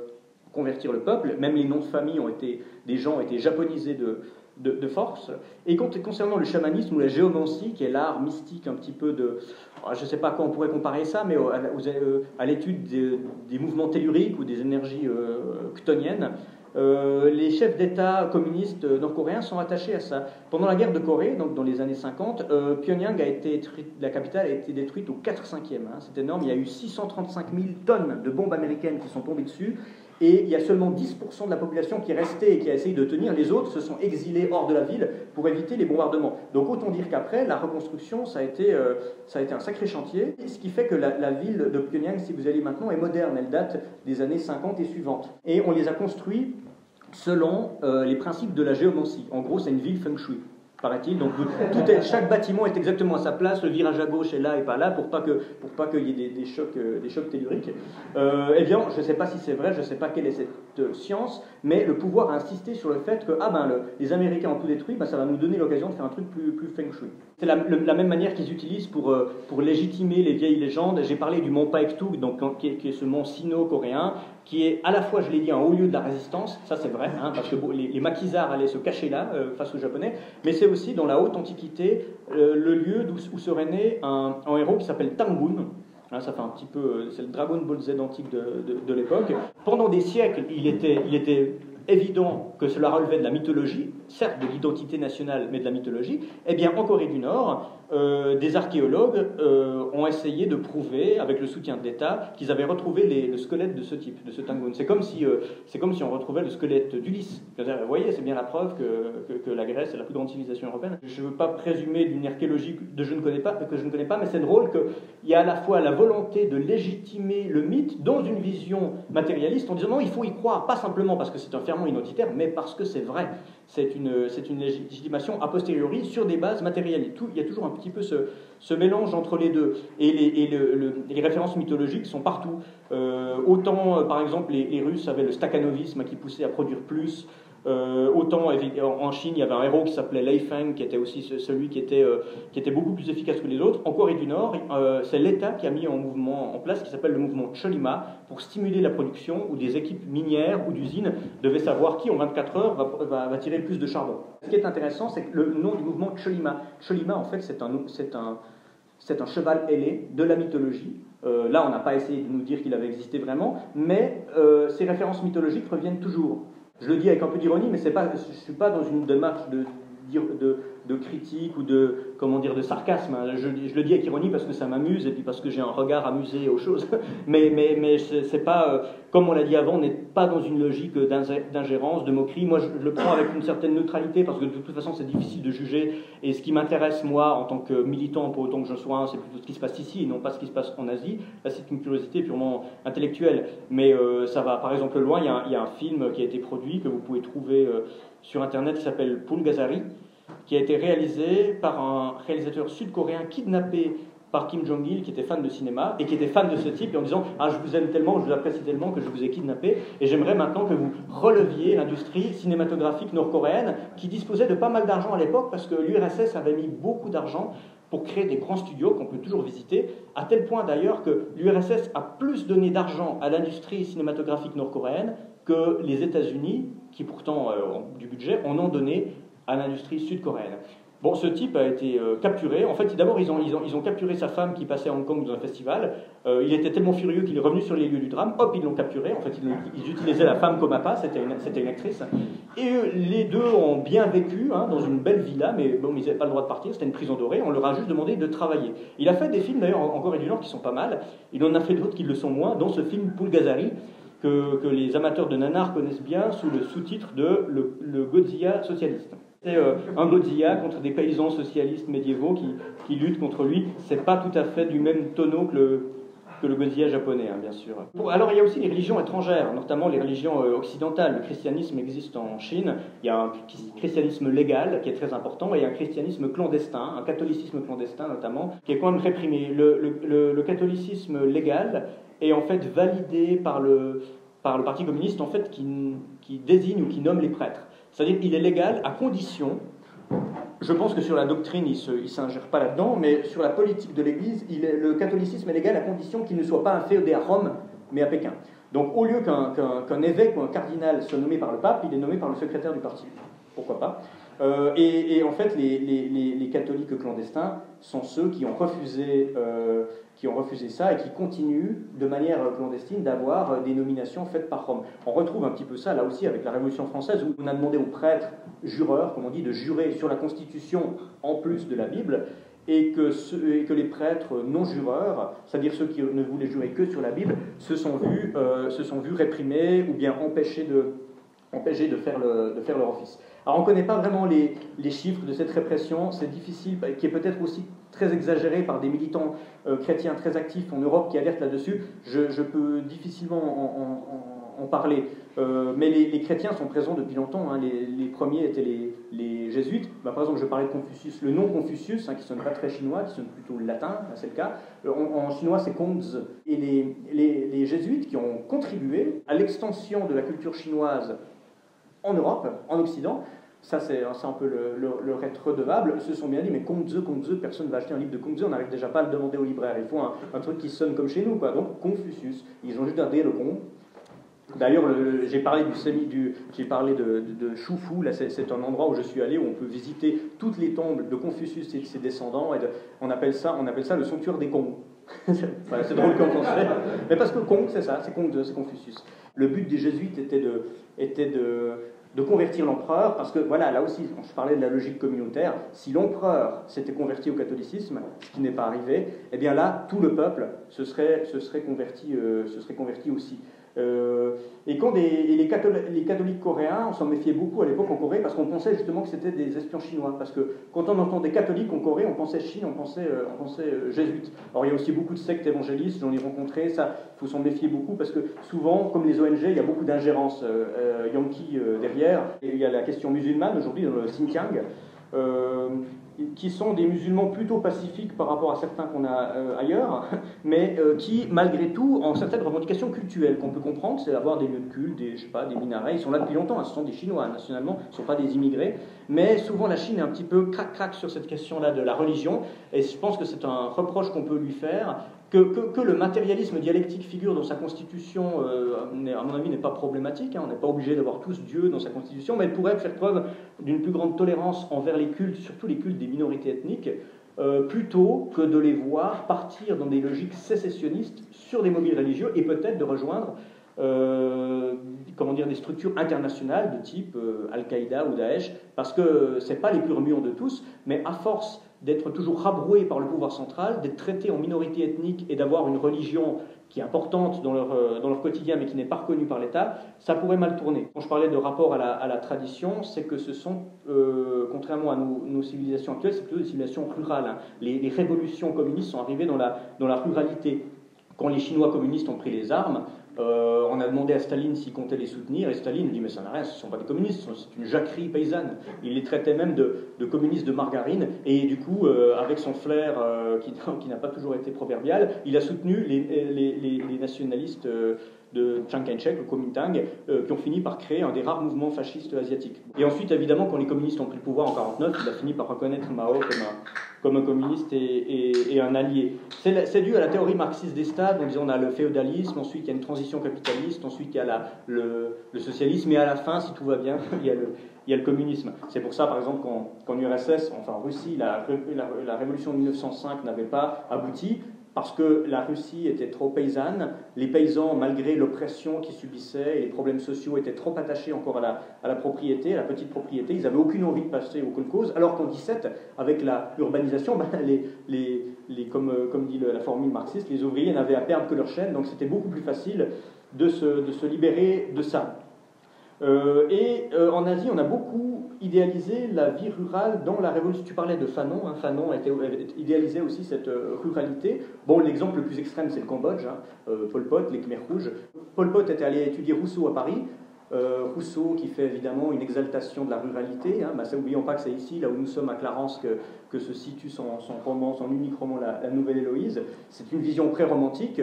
le peuple. Même les noms de famille des gens ont été japonisés de force. Et concernant le chamanisme ou la géomancie, qui est l'art mystique un petit peu je ne sais pas à quoi on pourrait comparer ça, mais à l'étude des mouvements telluriques ou des énergies chtoniennes, les chefs d'État communistes nord-coréens sont attachés à ça. Pendant la guerre de Corée, donc dans les années 50, Pyongyang la capitale a été détruite au 4/5e. Hein, c'est énorme, il y a eu 635 000 tonnes de bombes américaines qui sont tombées dessus, et il y a seulement 10% de la population qui est restée et qui a essayé de tenir. Les autres se sont exilés hors de la ville pour éviter les bombardements. Donc autant dire qu'après, la reconstruction, ça a été un sacré chantier, ce qui fait que la ville de Pyongyang, si vous allez maintenant, est moderne. Elle date des années 50 et suivantes. Et on les a construits selon les principes de la géomancie. En gros, c'est une ville feng shui, paraît-il. Donc chaque bâtiment est exactement à sa place, le virage à gauche est là et pas là, pour pas qu'il y ait des chocs telluriques. Eh bien, je ne sais pas si c'est vrai, je ne sais pas quelle est cette science, mais le pouvoir a insisté sur le fait que les Américains ont tout détruit, ça va nous donner l'occasion de faire un truc plus feng shui. C'est la même manière qu'ils utilisent pour légitimer les vieilles légendes. J'ai parlé du mont Paektuk, qui est ce mont sino-coréen, qui est à la fois, je l'ai dit, un haut lieu de la résistance, ça c'est vrai, hein, parce que les maquisards allaient se cacher là face aux Japonais, mais c'est aussi dans la haute antiquité le lieu où serait né un héros qui s'appelle Tangun. Hein, ça fait un petit peu, c'est le Dragon Ball Z antique de l'époque. Pendant des siècles, il était évident que cela relevait de la mythologie, certes de l'identité nationale, mais de la mythologie. Eh bien, en Corée du Nord, des archéologues ont essayé de prouver, avec le soutien de l'État, qu'ils avaient retrouvé le squelette de ce type, de ce Tangun. C'est comme si on retrouvait le squelette d'Ulysse. Vous voyez, c'est bien la preuve que la Grèce est la plus grande civilisation européenne. Je ne veux pas présumer d'une archéologie que je ne connais pas, mais c'est drôle qu'il y a à la fois la volonté de légitimer le mythe dans une vision matérialiste, en disant non, il faut y croire, pas simplement parce que c'est un ferment identitaire, mais parce que c'est vrai. C'est une légitimation a posteriori sur des bases matérielles. Il y a toujours un petit peu ce mélange entre les deux. Et les références mythologiques sont partout. Autant, par exemple, les Russes avaient le stakhanovisme qui poussait à produire plus. Autant en Chine, il y avait un héros qui s'appelait Lei Feng, qui était aussi celui qui était beaucoup plus efficace que les autres. En Corée du Nord, c'est l'État qui a mis en mouvement en place, qui s'appelle le mouvement Cholima, pour stimuler la production, où des équipes minières ou d'usines devaient savoir qui, en 24 heures, va tirer le plus de charbon. Ce qui est intéressant, c'est que le nom du mouvement Cholima, en fait, c'est un cheval ailé de la mythologie. Là, on n'a pas essayé de nous dire qu'il avait existé vraiment, mais ces références mythologiques reviennent toujours. Je le dis avec un peu d'ironie, mais je ne suis pas dans une démarche de critique ou de comment dire, de sarcasme. Hein. Je le dis avec ironie parce que ça m'amuse et puis parce que j'ai un regard amusé aux choses. Mais c'est pas, comme on l'a dit avant, on n'est pas dans une logique d'ingérence, de moquerie. Moi, je le prends avec une certaine neutralité parce que de toute façon, c'est difficile de juger. Et ce qui m'intéresse, moi, en tant que militant, pour autant que je sois un, c'est plutôt ce qui se passe ici et non pas ce qui se passe en Asie. Là, c'est une curiosité purement intellectuelle. Mais ça va, par exemple, loin. Il y a un film qui a été produit, que vous pouvez trouver sur Internet, qui s'appelle Poul Gazari, qui a été réalisé par un réalisateur sud-coréen kidnappé par Kim Jong-il, qui était fan de cinéma, et qui était fan de ce type, et en disant « Ah, je vous aime tellement, je vous apprécie tellement que je vous ai kidnappé, et j'aimerais maintenant que vous releviez l'industrie cinématographique nord-coréenne, qui disposait de pas mal d'argent à l'époque, parce que l'URSS avait mis beaucoup d'argent pour créer des grands studios qu'on peut toujours visiter, à tel point d'ailleurs que l'URSS a plus donné d'argent à l'industrie cinématographique nord-coréenne que les États-Unis, qui pourtant ont du budget, en ont donné à l'industrie sud-coréenne. Bon, ce type a été capturé. En fait, d'abord, ils ont capturé sa femme qui passait à Hong Kong dans un festival. Il était tellement furieux qu'il est revenu sur les lieux du drame. Hop, ils l'ont capturé. En fait, ils utilisaient la femme comme appât. C'était une actrice. Et les deux ont bien vécu hein, dans une belle villa, mais bon, ils n'avaient pas le droit de partir. C'était une prison dorée. On leur a juste demandé de travailler. Il a fait des films, d'ailleurs, en Corée du Nord qui sont pas mal. Il en a fait d'autres qui le sont moins, dont ce film Poul Gazari, que les amateurs de nanar connaissent bien sous le sous-titre de le Godzilla socialiste. C'est un Godzilla contre des paysans socialistes médiévaux qui luttent contre lui. C'est pas tout à fait du même tonneau que le Godzilla japonais, hein, bien sûr. Bon, alors il y a aussi les religions étrangères, notamment les religions occidentales. Le christianisme existe en Chine. Il y a un christianisme légal qui est très important et un christianisme clandestin, un catholicisme clandestin notamment, qui est quand même réprimé. Le catholicisme légal est en fait validé par le Parti communiste en fait, qui désigne ou qui nomme les prêtres. C'est-à-dire qu'il est légal à condition, je pense que sur la doctrine il ne s'ingère pas là-dedans, mais sur la politique de l'Église, le catholicisme est légal à condition qu'il ne soit pas inféodé à Rome, mais à Pékin. Donc au lieu qu'un évêque ou un cardinal soit nommé par le pape, il est nommé par le secrétaire du parti. Pourquoi pas et en fait, les catholiques clandestins sont ceux qui ont refusé ça et qui continuent de manière clandestine d'avoir des nominations faites par Rome. On retrouve un petit peu ça là aussi avec la Révolution française où on a demandé aux prêtres jureurs, comme on dit, de jurer sur la Constitution en plus de la Bible et que les prêtres non-jureurs, c'est-à-dire ceux qui ne voulaient jurer que sur la Bible, se sont vus réprimés ou bien empêchés de faire leur office. Alors on ne connaît pas vraiment les chiffres de cette répression, c'est difficile, qui est peut-être aussi très exagéré par des militants chrétiens très actifs en Europe qui alertent là-dessus. Je peux difficilement en parler, mais les chrétiens sont présents depuis longtemps. Hein. Les premiers étaient les jésuites. Par exemple, je parlais de Confucius, le nom Confucius, hein, qui ne sonne pas très chinois, qui sonne plutôt latin, c'est le cas. En chinois, c'est Kongzi. Et les jésuites qui ont contribué à l'extension de la culture chinoise en Europe, en Occident, ça c'est un peu leur être redevable, se sont bien dit, mais Kongzi, personne ne va acheter un livre de Kongzi, on n'arrive déjà pas à le demander au libraire, il faut un truc qui sonne comme chez nous, quoi. Donc Confucius, ils ont juste gardé le Kong. D'ailleurs, j'ai parlé de Shufu, là c'est un endroit où je suis allé, où on peut visiter toutes les tombes de Confucius et de ses descendants, et on appelle ça le sanctuaire des Kongs. Voilà, c'est drôle comme français, mais parce que Kong, c'est ça, c'est Kongzi, c'est Confucius. Le but des jésuites était de convertir l'empereur, parce que voilà, là aussi, je parlais de la logique communautaire, si l'empereur s'était converti au catholicisme, ce qui n'est pas arrivé, eh bien là, tout le peuple se serait converti aussi. Et quand les catholiques coréens, on s'en méfiait beaucoup à l'époque en Corée, parce qu'on pensait justement que c'était des espions chinois, parce que quand on entendait catholiques en Corée, on pensait Chine, on pensait jésuites. Alors il y a aussi beaucoup de sectes évangélistes, j'en ai rencontré, ça, il faut s'en méfier beaucoup, parce que souvent, comme les ONG, il y a beaucoup d'ingérence yankee derrière, et il y a la question musulmane aujourd'hui dans le Xinjiang, qui sont des musulmans plutôt pacifiques par rapport à certains qu'on a ailleurs, mais qui, malgré tout, ont certaines revendications cultuelles qu'on peut comprendre, c'est d'avoir des lieux de culte, des minarets, ils sont là depuis longtemps, hein, ce sont des Chinois, nationalement, ce ne sont pas des immigrés, mais souvent la Chine est un petit peu crac-crac sur cette question-là de la religion, et je pense que c'est un reproche qu'on peut lui faire, que le matérialisme dialectique figure dans sa constitution, à mon avis, n'est pas problématique. Hein, on n'est pas obligé d'avoir tous Dieu dans sa constitution, mais elle pourrait faire preuve d'une plus grande tolérance envers les cultes, surtout les cultes des minorités ethniques, plutôt que de les voir partir dans des logiques sécessionnistes sur des mobiles religieux et peut-être de rejoindre des structures internationales de type Al-Qaïda ou Daesh, parce que ce n'est pas les purs mûrs de tous, mais à force d'être toujours rabroués par le pouvoir central, d'être traités en minorité ethnique et d'avoir une religion qui est importante dans leur quotidien mais qui n'est pas reconnue par l'État, ça pourrait mal tourner. Quand je parlais de rapport à la tradition, c'est que ce sont, contrairement à nos civilisations actuelles, c'est plutôt des civilisations rurales. Hein. Les révolutions communistes sont arrivées dans la ruralité. Quand les Chinois communistes ont pris les armes, on a demandé à Staline s'il comptait les soutenir, et Staline dit mais ça n'a rien, ce ne sont pas des communistes, c'est une jacquerie paysanne. Il les traitait même de communistes de margarine, et du coup, avec son flair qui n'a pas toujours été proverbial, il a soutenu les nationalistes de Chiang Kai-shek, le Kuomintang, qui ont fini par créer un des rares mouvements fascistes asiatiques. Et ensuite, évidemment, quand les communistes ont pris le pouvoir en 1949, il a fini par reconnaître Mao comme un communiste et un allié. C'est dû à la théorie marxiste des stades, en disant on a le féodalisme, ensuite il y a une transition capitaliste, ensuite il y a le socialisme, et à la fin, si tout va bien, il y a le communisme. C'est pour ça, par exemple, qu'en URSS, enfin en Russie, la révolution de 1905 n'avait pas abouti, parce que la Russie était trop paysanne, les paysans, malgré l'oppression qu'ils subissaient et les problèmes sociaux, étaient trop attachés encore à la propriété, à la petite propriété, ils n'avaient aucune envie de passer au kolkhoz, alors qu'en 17, avec l'urbanisation, comme dit la formule marxiste, les ouvriers n'avaient à perdre que leur chaîne, donc c'était beaucoup plus facile de se libérer de ça. En Asie, on a beaucoup idéalisé la vie rurale dans la révolution. Tu parlais de Fanon, hein. Fanon a idéalisé aussi cette ruralité. Bon, l'exemple le plus extrême, c'est le Cambodge, hein. Pol Pot, les Khmers rouges. Pol Pot était allé étudier Rousseau à Paris. Rousseau qui fait évidemment une exaltation de la ruralité. Hein. N'oublions pas que c'est ici, là où nous sommes à Clarence, que se situe son roman, son unique roman, la Nouvelle Héloïse. C'est une vision pré-romantique.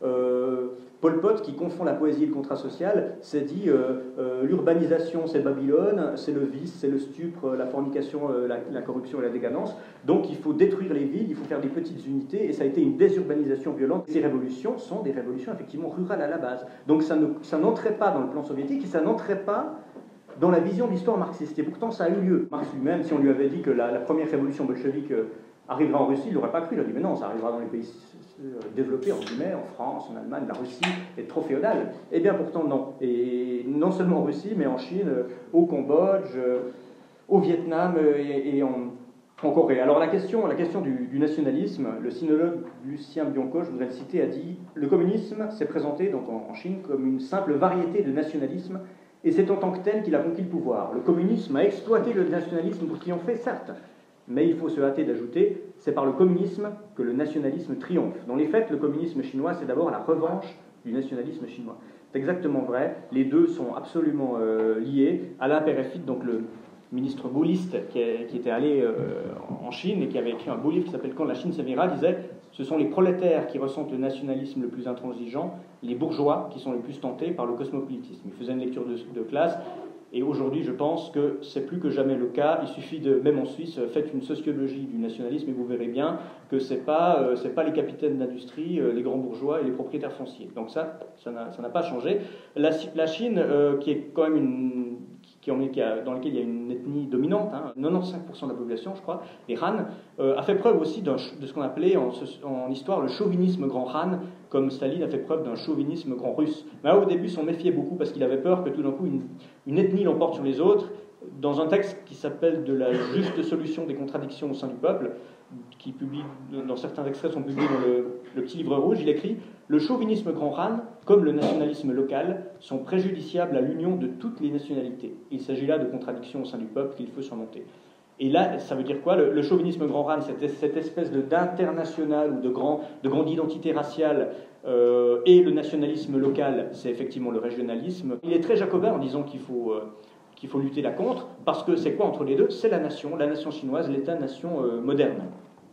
Pol Pot, qui confond la poésie et le contrat social, s'est dit l'urbanisation c'est Babylone, c'est le vice, c'est le stupre, la fornication, la corruption et la décadence. Donc il faut détruire les villes, il faut faire des petites unités, et ça a été une désurbanisation violente. Ces révolutions sont des révolutions effectivement rurales à la base. Donc ça n'entrait pas dans le plan soviétique, et ça n'entrait pas dans la vision de l'histoire marxiste. Et pourtant ça a eu lieu. Marx lui-même, si on lui avait dit que la première révolution bolchevique arrivera en Russie, il n'aurait pas cru. Il a dit mais non, ça arrivera dans les pays développés, en guillemets, en France, en Allemagne. La Russie est trop féodale. Eh bien pourtant non. Et non seulement en Russie, mais en Chine, au Cambodge, au Vietnam et en Corée. Alors la question du nationalisme, le sinologue Lucien Bianco, je voudrais le citer, a dit « Le communisme s'est présenté donc en Chine comme une simple variété de nationalisme, et c'est en tant que tel qu'il a conquis le pouvoir. Le communisme a exploité le nationalisme pour triompher, certes, mais il faut se hâter d'ajouter, c'est par le communisme que le nationalisme triomphe. Dans les faits, le communisme chinois, c'est d'abord la revanche du nationalisme chinois. » C'est exactement vrai, les deux sont absolument liés. Alain Peyrefitte, donc le ministre gaulliste qui était allé en Chine et qui avait écrit un beau livre qui s'appelle « Quand la Chine s'éveillera », disait « Ce sont les prolétaires qui ressentent le nationalisme le plus intransigeant, les bourgeois qui sont les plus tentés par le cosmopolitisme. » Il faisait une lecture de classe. Et aujourd'hui, je pense que c'est plus que jamais le cas. Il suffit même en Suisse, faites une sociologie du nationalisme et vous verrez bien que c'est pas les capitaines d'industrie, les grands bourgeois et les propriétaires fonciers. Donc ça n'a pas changé. La Chine, qui est quand même dans laquelle il y a une ethnie dominante, hein, 95% de la population, je crois, les Han, a fait preuve aussi de ce qu'on appelait en histoire le chauvinisme grand Han, comme Staline a fait preuve d'un chauvinisme grand russe. Mais là, au début, s'en méfiait beaucoup parce qu'il avait peur que tout d'un coup, une ethnie l'emporte sur les autres. Dans un texte qui s'appelle « De la juste solution des contradictions au sein du peuple », qui publie, dans certains extraits sont publiés dans le petit livre rouge, il écrit « Le chauvinisme grand Han, comme le nationalisme local, sont préjudiciables à l'union de toutes les nationalités. Il s'agit là de contradictions au sein du peuple qu'il faut surmonter. » Et là, ça veut dire quoi? Le chauvinisme grand Han, cette espèce d'international ou de grande identité raciale, et le nationalisme local, c'est effectivement le régionalisme. Il est très jacobin en disant qu'il faut lutter là contre, parce que c'est quoi entre les deux? C'est la nation chinoise, l'État-nation moderne.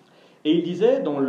Et il disait dans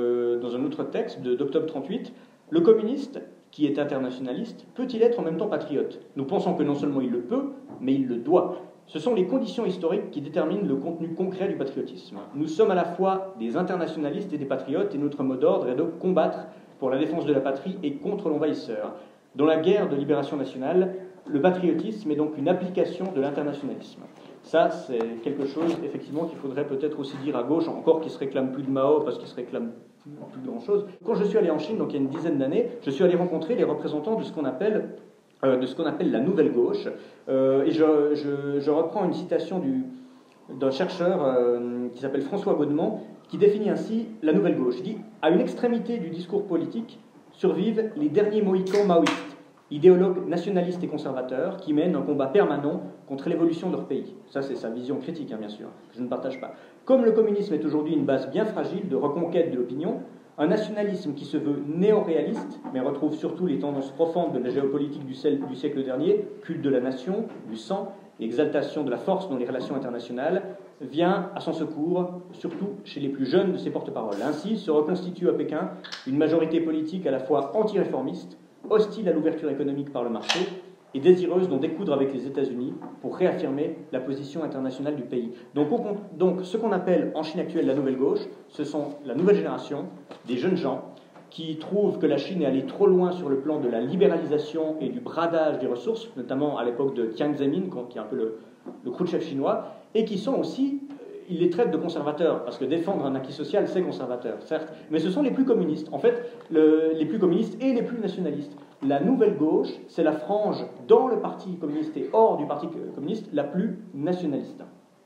un autre texte d'octobre 38, le communiste, qui est internationaliste, peut-il être en même temps patriote? Nous pensons que non seulement il le peut, mais il le doit. Ce sont les conditions historiques qui déterminent le contenu concret du patriotisme. Nous sommes à la fois des internationalistes et des patriotes, et notre mot d'ordre est de combattre pour la défense de la patrie et contre l'envahisseur. Dans la guerre de libération nationale, le patriotisme est donc une application de l'internationalisme. Ça, c'est quelque chose, effectivement, qu'il faudrait peut-être aussi dire à gauche, encore qui se réclame plus de Mao, parce qu'il se réclame plus de grand-chose. Quand je suis allé en Chine, donc il y a une dizaine d'années, je suis allé rencontrer les représentants de ce qu'on appelle la nouvelle gauche. Et je reprends une citation d'un chercheur qui s'appelle François Gaudemont, qui définit ainsi la nouvelle gauche. Il dit « À une extrémité du discours politique survivent les derniers mohicans maoïstes, idéologues nationalistes et conservateurs qui mènent un combat permanent contre l'évolution de leur pays. » Ça, c'est sa vision critique, hein, bien sûr, que je ne partage pas. Comme le communisme est aujourd'hui une base bien fragile de reconquête de l'opinion, un nationalisme qui se veut néo-réaliste, mais retrouve surtout les tendances profondes de la géopolitique du siècle dernier, culte de la nation, du sang, exaltation de la force dans les relations internationales, vient à son secours, surtout chez les plus jeunes de ses porte-paroles. Ainsi se reconstitue à Pékin une majorité politique à la fois anti-réformiste, hostile à l'ouverture économique par le marché et désireuse d'en découdre avec les États-Unis pour réaffirmer la position internationale du pays. Donc ce qu'on appelle en Chine actuelle la nouvelle gauche, ce sont la nouvelle génération, des jeunes gens qui trouvent que la Chine est allée trop loin sur le plan de la libéralisation et du bradage des ressources, notamment à l'époque de Jiang Zemin, qui est un peu le Khrouchtchev chinois, et qui sont aussi, ils les traitent de conservateurs, parce que défendre un acquis social, c'est conservateur, certes, mais ce sont les plus communistes, en fait, les plus communistes et les plus nationalistes. La nouvelle gauche, c'est la frange dans le parti communiste et hors du parti communiste la plus nationaliste.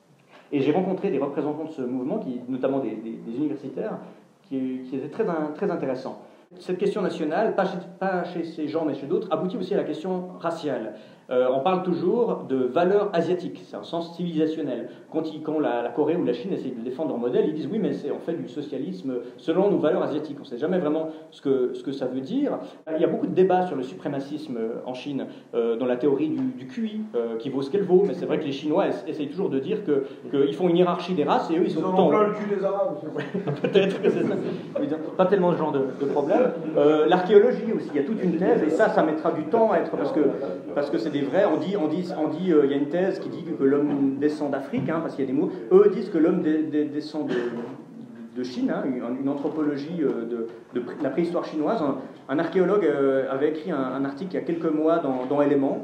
Et j'ai rencontré des représentants de ce mouvement, notamment des universitaires, qui étaient très intéressants. Cette question nationale, pas chez ces gens mais chez d'autres, aboutit aussi à la question raciale. On parle toujours de valeurs asiatiques, c'est un sens civilisationnel. Quand la Corée ou la Chine essayent de défendre leur modèle, ils disent oui, mais c'est en fait du socialisme selon nos valeurs asiatiques. On ne sait jamais vraiment ce que ça veut dire. Il y a beaucoup de débats sur le suprémacisme en Chine, dans la théorie du QI, qui vaut ce qu'elle vaut, mais c'est vrai que les Chinois essayent toujours de dire qu'ils font une hiérarchie des races et eux ils sont en plein le cul des Arabes. Peut-être que c'est ça. Pas tellement ce genre de problème. L'archéologie aussi, il y a toute une thèse, et ça mettra du temps à être, parce que c'est des vrais. On dit, il y a une thèse qui dit que l'homme descend d'Afrique, hein, parce qu'il y a des mots. Eux disent que l'homme descend de Chine, hein, une anthropologie de la préhistoire chinoise. Un archéologue avait écrit un article il y a quelques mois dans Éléments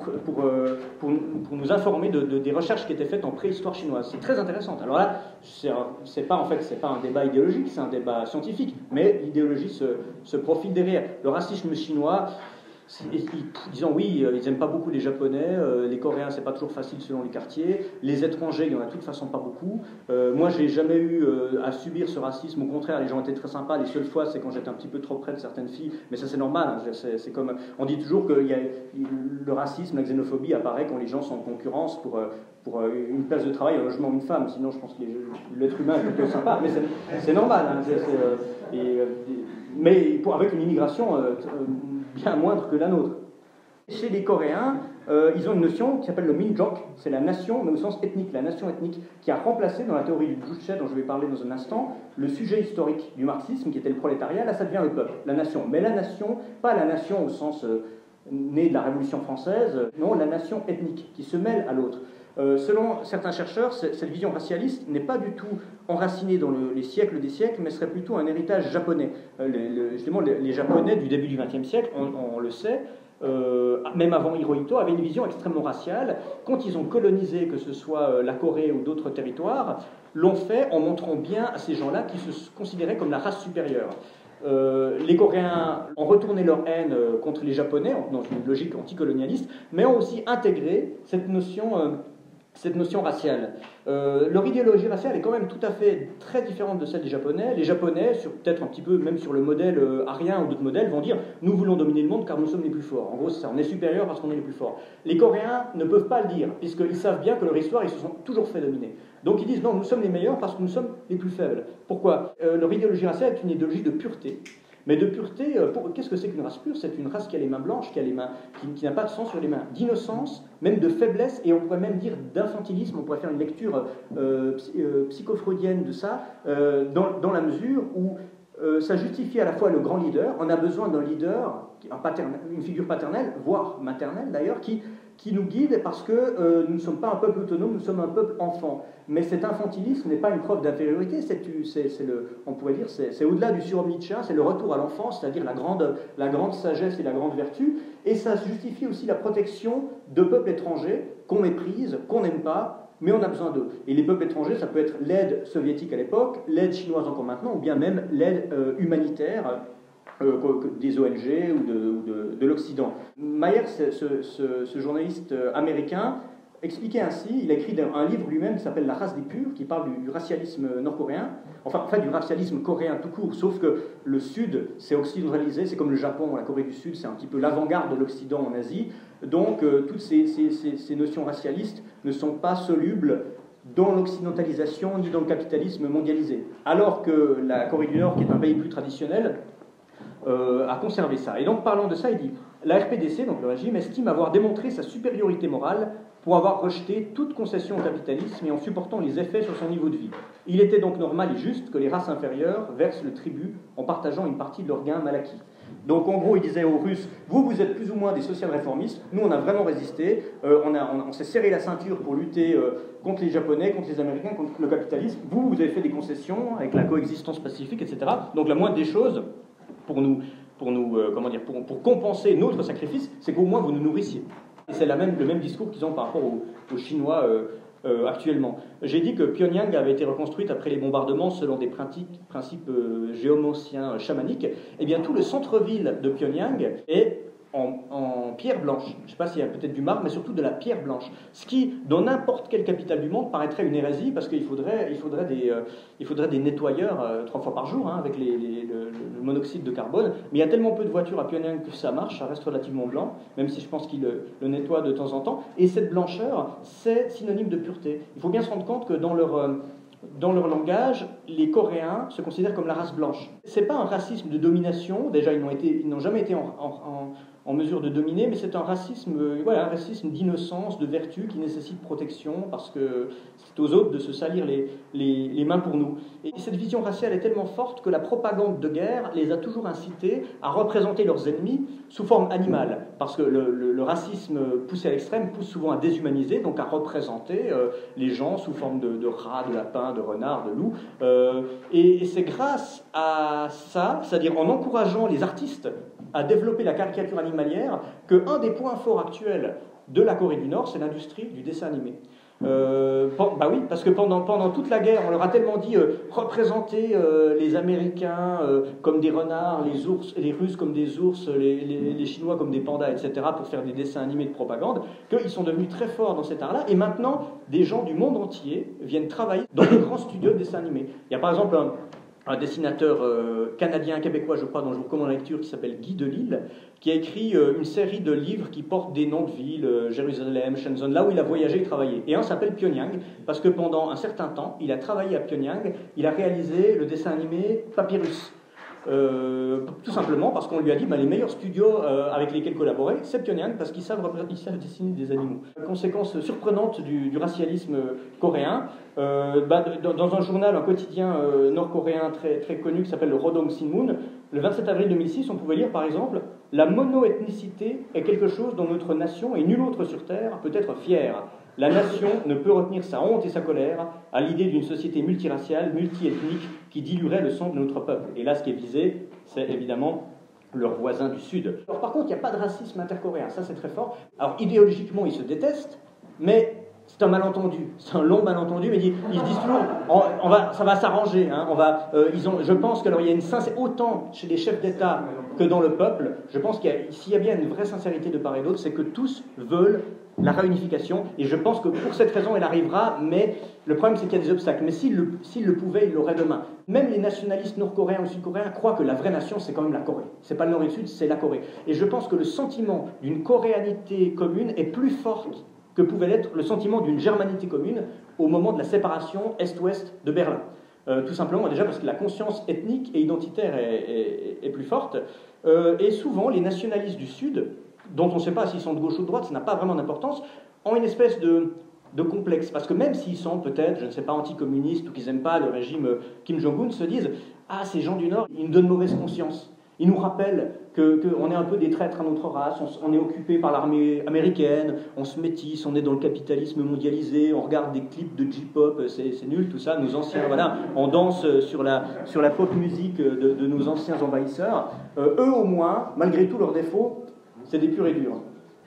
pour nous informer des recherches qui étaient faites en préhistoire chinoise. C'est très intéressant. Alors là, c'est pas un débat idéologique, c'est un débat scientifique, mais l'idéologie se profile derrière. Le racisme chinois, disons oui, ils n'aiment pas beaucoup les Japonais, les Coréens c'est pas toujours facile selon les quartiers, les étrangers il y en a de toute façon pas beaucoup. Moi j'ai jamais eu à subir ce racisme, au contraire les gens étaient très sympas, les seules fois c'est quand j'étais un petit peu trop près de certaines filles, mais ça c'est normal, hein. C'est comme, on dit toujours que le racisme, la xénophobie apparaît quand les gens sont en concurrence pour une place de travail, un logement, une femme, sinon je pense que l'être humain est plutôt sympa, mais c'est normal, hein. Mais avec une immigration bien moindre que la nôtre. Chez les Coréens, ils ont une notion qui s'appelle le Minjok, c'est la nation, mais au sens ethnique, la nation ethnique, qui a remplacé dans la théorie du Juche, dont je vais parler dans un instant, le sujet historique du marxisme, qui était le prolétariat. Là, ça devient le peuple, la nation. Mais la nation, pas la nation au sens né de la Révolution française, non, la nation ethnique, qui se mêle à l'autre. Selon certains chercheurs, cette vision racialiste n'est pas du tout enracinée dans les siècles des siècles, mais serait plutôt un héritage japonais. Justement, les Japonais du début du XXe siècle, on le sait, même avant Hirohito, avaient une vision extrêmement raciale. Quand ils ont colonisé, que ce soit la Corée ou d'autres territoires, l'ont fait en montrant bien à ces gens-là qu'ils se considéraient comme la race supérieure. Les Coréens ont retourné leur haine contre les Japonais dans une logique anticolonialiste, mais ont aussi intégré cette notion raciale. Leur idéologie raciale est quand même tout à fait très différente de celle des Japonais. Les Japonais, peut-être un petit peu même sur le modèle arien ou d'autres modèles, vont dire « nous voulons dominer le monde car nous sommes les plus forts ». En gros, c'est ça, on est supérieur parce qu'on est les plus forts. Les Coréens ne peuvent pas le dire, puisqu'ils savent bien que leur histoire, ils se sont toujours fait dominer. Donc ils disent « non, nous sommes les meilleurs parce que nous sommes les plus faibles ». Pourquoi ? Leur idéologie raciale est une idéologie de pureté. Mais de pureté, qu'est-ce que c'est qu'une race pure ? C'est une race qui a les mains blanches, qui n'a pas de sang sur les mains, d'innocence, même de faiblesse, et on pourrait même dire d'infantilisme. On pourrait faire une lecture psychofreudienne de ça, dans la mesure où ça justifie à la fois le grand leader. On a besoin d'un leader, une figure paternelle, voire maternelle d'ailleurs, qui nous guide parce que nous ne sommes pas un peuple autonome, nous sommes un peuple enfant. Mais cet infantilisme n'est pas une preuve d'infériorité, on pourrait dire c'est au-delà du surhomme nietzschéen, c'est le retour à l'enfance, c'est-à-dire la grande sagesse et la grande vertu, et ça justifie aussi la protection de peuples étrangers qu'on méprise, qu'on n'aime pas, mais on a besoin d'eux. Et les peuples étrangers, ça peut être l'aide soviétique à l'époque, l'aide chinoise encore maintenant, ou bien même l'aide humanitaire, des ONG ou de l'Occident. Mayer, ce journaliste américain, expliqué ainsi, il a écrit un livre lui-même qui s'appelle La race des purs, qui parle du racialisme nord-coréen, enfin en fait du racialisme coréen tout court, sauf que le Sud s'est occidentalisé, c'est comme le Japon ou la Corée du Sud, c'est un petit peu l'avant-garde de l'Occident en Asie, donc toutes ces notions racialistes ne sont pas solubles dans l'occidentalisation ni dans le capitalisme mondialisé, alors que la Corée du Nord, qui est un pays plus traditionnel, a conservé ça. Et donc parlant de ça, il dit la RPDC, donc le régime, estime avoir démontré sa supériorité morale pour avoir rejeté toute concession au capitalisme et en supportant les effets sur son niveau de vie. Il était donc normal et juste que les races inférieures versent le tribut en partageant une partie de leurs gains mal acquis. Donc en gros, il disait aux Russes, vous êtes plus ou moins des social-réformistes, nous on a vraiment résisté, on s'est serré la ceinture pour lutter contre les Japonais, contre les Américains, contre le capitalisme, vous avez fait des concessions avec la coexistence pacifique, etc. Donc la moindre des choses, pour compenser notre sacrifice, c'est qu'au moins vous nous nourrissiez. Et c'est le même discours qu'ils ont par rapport aux Chinois actuellement. J'ai dit que Pyongyang avait été reconstruite après les bombardements selon des principes géomanciens chamaniques. Eh bien, tout le centre-ville de Pyongyang est en pierre blanche. Je ne sais pas s'il y a peut-être du marbre, mais surtout de la pierre blanche. Ce qui, dans n'importe quelle capitale du monde, paraîtrait une hérésie, parce qu'il faudrait des nettoyeurs 3 fois par jour, hein, avec le monoxyde de carbone. Mais il y a tellement peu de voitures à Pyongyang que ça marche, ça reste relativement blanc, même si je pense qu'ils le nettoient de temps en temps. Et cette blancheur, c'est synonyme de pureté. Il faut bien se rendre compte que dans leur langage, les Coréens se considèrent comme la race blanche. Ce n'est pas un racisme de domination, déjà ils n'ont jamais été en mesure de dominer, mais c'est un racisme d'innocence, de vertu qui nécessite protection parce que c'est aux autres de se salir les mains pour nous. Et cette vision raciale est tellement forte que la propagande de guerre les a toujours incités à représenter leurs ennemis sous forme animale, parce que le racisme poussé à l'extrême pousse souvent à déshumaniser, donc à représenter les gens sous forme de rats, de lapins, de renards, de loups. Et c'est grâce à ça, c'est-à-dire en encourageant les artistes à développer la caricature animalière, qu'un des points forts actuels de la Corée du Nord, c'est l'industrie du dessin animé. Oui, parce que pendant toute la guerre, on leur a tellement dit représenter les Américains comme des renards, les Russes comme des ours, les Chinois comme des pandas, etc., pour faire des dessins animés de propagande, qu'ils sont devenus très forts dans cet art-là. Et maintenant, des gens du monde entier viennent travailler dans les grands studios de dessin animé. Il y a par exemple un dessinateur canadien-québécois, je crois, dont je vous recommande la lecture, qui s'appelle Guy Delisle, qui a écrit une série de livres qui portent des noms de villes, Jérusalem, Shenzhen, là où il a voyagé et travaillé. Et un s'appelle Pyongyang, parce que pendant un certain temps, il a travaillé à Pyongyang, il a réalisé le dessin animé Papyrus. Tout simplement parce qu'on lui a dit les meilleurs studios avec lesquels collaborer, c'est Pyongyang, parce qu'ils savent dessiner des animaux. Conséquence surprenante du racialisme coréen, dans un journal, un quotidien nord-coréen très, très connu qui s'appelle le Rodong Sinmun, le 27 avril 2006, on pouvait lire par exemple « La monoethnicité est quelque chose dont notre nation et nulle autre sur Terre peut être fière. La nation ne peut retenir sa honte et sa colère à l'idée d'une société multiraciale, multiethnique, qui diluerait le sang de notre peuple. » Et là, ce qui est visé, c'est évidemment leurs voisins du Sud. Alors par contre, il n'y a pas de racisme intercoréen, ça c'est très fort. Alors idéologiquement, ils se détestent, mais c'est un malentendu, c'est un long malentendu, mais ils se disent toujours, ça va s'arranger. Hein, je pense qu'il y a une sincérité, autant chez les chefs d'État que dans le peuple, je pense s'il y a bien une vraie sincérité de part et d'autre, c'est que tous veulent la réunification, et je pense que pour cette raison, elle arrivera, mais le problème, c'est qu'il y a des obstacles. Mais s'il le pouvait, il l'aurait demain. Même les nationalistes nord-coréens ou sud-coréens croient que la vraie nation, c'est quand même la Corée. C'est pas le Nord et le Sud, c'est la Corée. Et je pense que le sentiment d'une coréanité commune est plus fort que pouvait l'être le sentiment d'une germanité commune au moment de la séparation Est-Ouest de Berlin. Tout simplement, déjà parce que la conscience ethnique et identitaire est plus forte. Et souvent, les nationalistes du Sud, dont on ne sait pas s'ils sont de gauche ou de droite, ça n'a pas vraiment d'importance, ont une espèce de complexe. Parce que même s'ils sont peut-être, je ne sais pas, anticommunistes ou qu'ils n'aiment pas le régime Kim Jong-un, se disent « Ah, ces gens du Nord, ils nous donnent mauvaise conscience. Ils nous rappellent qu'on est un peu des traîtres à notre race, on est occupé par l'armée américaine, on se métisse, on est dans le capitalisme mondialisé, on regarde des clips de J-pop, c'est nul tout ça, nos anciens, voilà, on danse sur la pop musique de nos anciens envahisseurs. Eux au moins, malgré tous leurs défauts, c'est des purs et durs.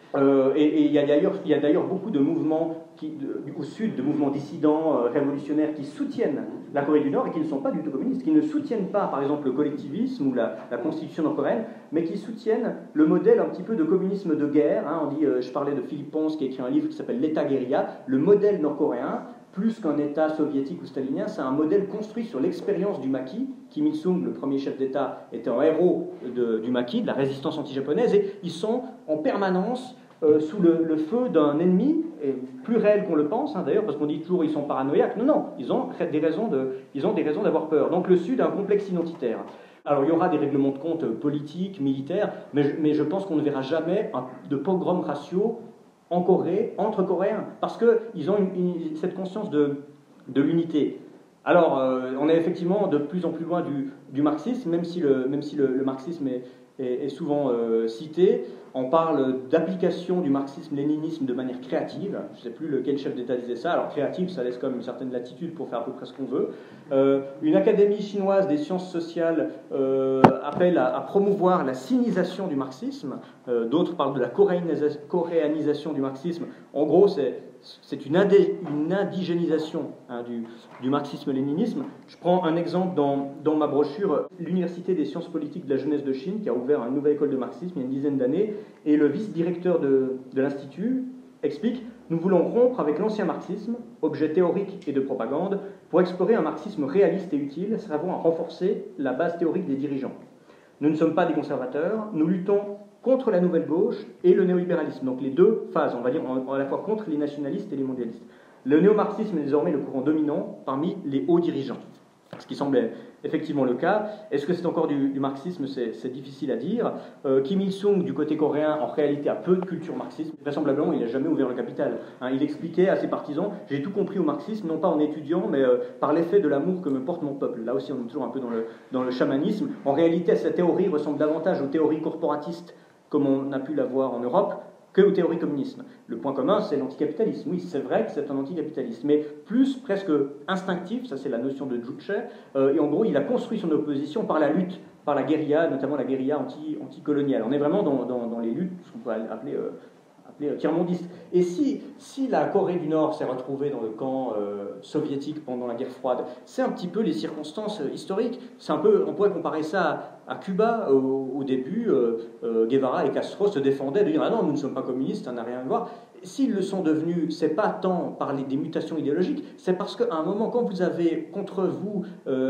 Et il y a d'ailleurs beaucoup de mouvements au sud, de mouvements dissidents, révolutionnaires, qui soutiennent la Corée du Nord et qui ne sont pas du tout communistes, qui ne soutiennent pas, par exemple, le collectivisme ou la constitution nord-coréenne, mais qui soutiennent le modèle un petit peu de communisme de guerre. Hein. On dit, je parlais de Philippe Ponce qui a écrit un livre qui s'appelle «L'État-guérilla». Le modèle nord-coréen, plus qu'un État soviétique ou stalinien, c'est un modèle construit sur l'expérience du maquis. Kim Il-sung, le premier chef d'État, était un héros du maquis, de la résistance anti-japonaise, et ils sont en permanence sous le feu d'un ennemi, et plus réel qu'on le pense, hein, d'ailleurs, parce qu'on dit toujours ils sont paranoïaques. Non, non, ils ont des raisons d'avoir peur. Donc le Sud a un complexe identitaire. Alors il y aura des règlements de compte politiques, militaires, mais je pense qu'on ne verra jamais de pogrom ratio en Corée, entre Coréens, parce qu'ils ont cette conscience de l'unité. Alors, on est effectivement de plus en plus loin du marxisme, même si le marxisme est souvent cité. On parle d'application du marxisme-léninisme de manière créative. Je ne sais plus lequel chef d'État disait ça. Alors, créative, ça laisse quand même une certaine latitude pour faire à peu près ce qu'on veut. Une académie chinoise des sciences sociales appelle à promouvoir la sinisation du marxisme. D'autres parlent de la coréanisation du marxisme. En gros, c'est une indigénisation hein, du marxisme-léninisme. Je prends un exemple dans ma brochure, l'Université des sciences politiques de la jeunesse de Chine, qui a ouvert une nouvelle école de marxisme il y a une dizaine d'années, et le vice-directeur de l'Institut explique « Nous voulons rompre avec l'ancien marxisme, objet théorique et de propagande, pour explorer un marxisme réaliste et utile, servant à renforcer la base théorique des dirigeants. Nous ne sommes pas des conservateurs, nous luttons contre la nouvelle gauche et le néolibéralisme. » Donc les deux phases, on va dire, à la fois contre les nationalistes et les mondialistes. Le néo-marxisme est désormais le courant dominant parmi les hauts dirigeants, ce qui semblait effectivement le cas. Est-ce que c'est encore du marxisme? C'est difficile à dire. Kim Il-sung, du côté coréen, en réalité a peu de culture marxiste. Vraisemblablement, il n'a jamais ouvert le capital. Hein, il expliquait à ses partisans « J'ai tout compris au marxisme, non pas en étudiant, mais par l'effet de l'amour que me porte mon peuple. » Là aussi, on est toujours un peu dans le chamanisme. En réalité, cette théorie ressemble davantage aux théories corporatistes comme on a pu la voir en Europe, que aux théories communistes. Le point commun, c'est l'anticapitalisme. Oui, c'est vrai que c'est un anticapitalisme, mais plus presque instinctif, ça c'est la notion de Juche, et en gros, il a construit son opposition par la lutte, par la guérilla, notamment la guérilla anticoloniale. On est vraiment dans les luttes, ce qu'on peut appeler tiers-mondistes. Et si la Corée du Nord s'est retrouvée dans le camp soviétique pendant la guerre froide, c'est un petit peu les circonstances historiques. C'est un peu, on pourrait comparer ça à Cuba. Au début, Guevara et Castro se défendaient de dire « Ah non, nous ne sommes pas communistes, ça n'a rien à voir ». S'ils le sont devenus, c'est pas tant par des mutations idéologiques, c'est parce qu'à un moment, quand vous avez contre vous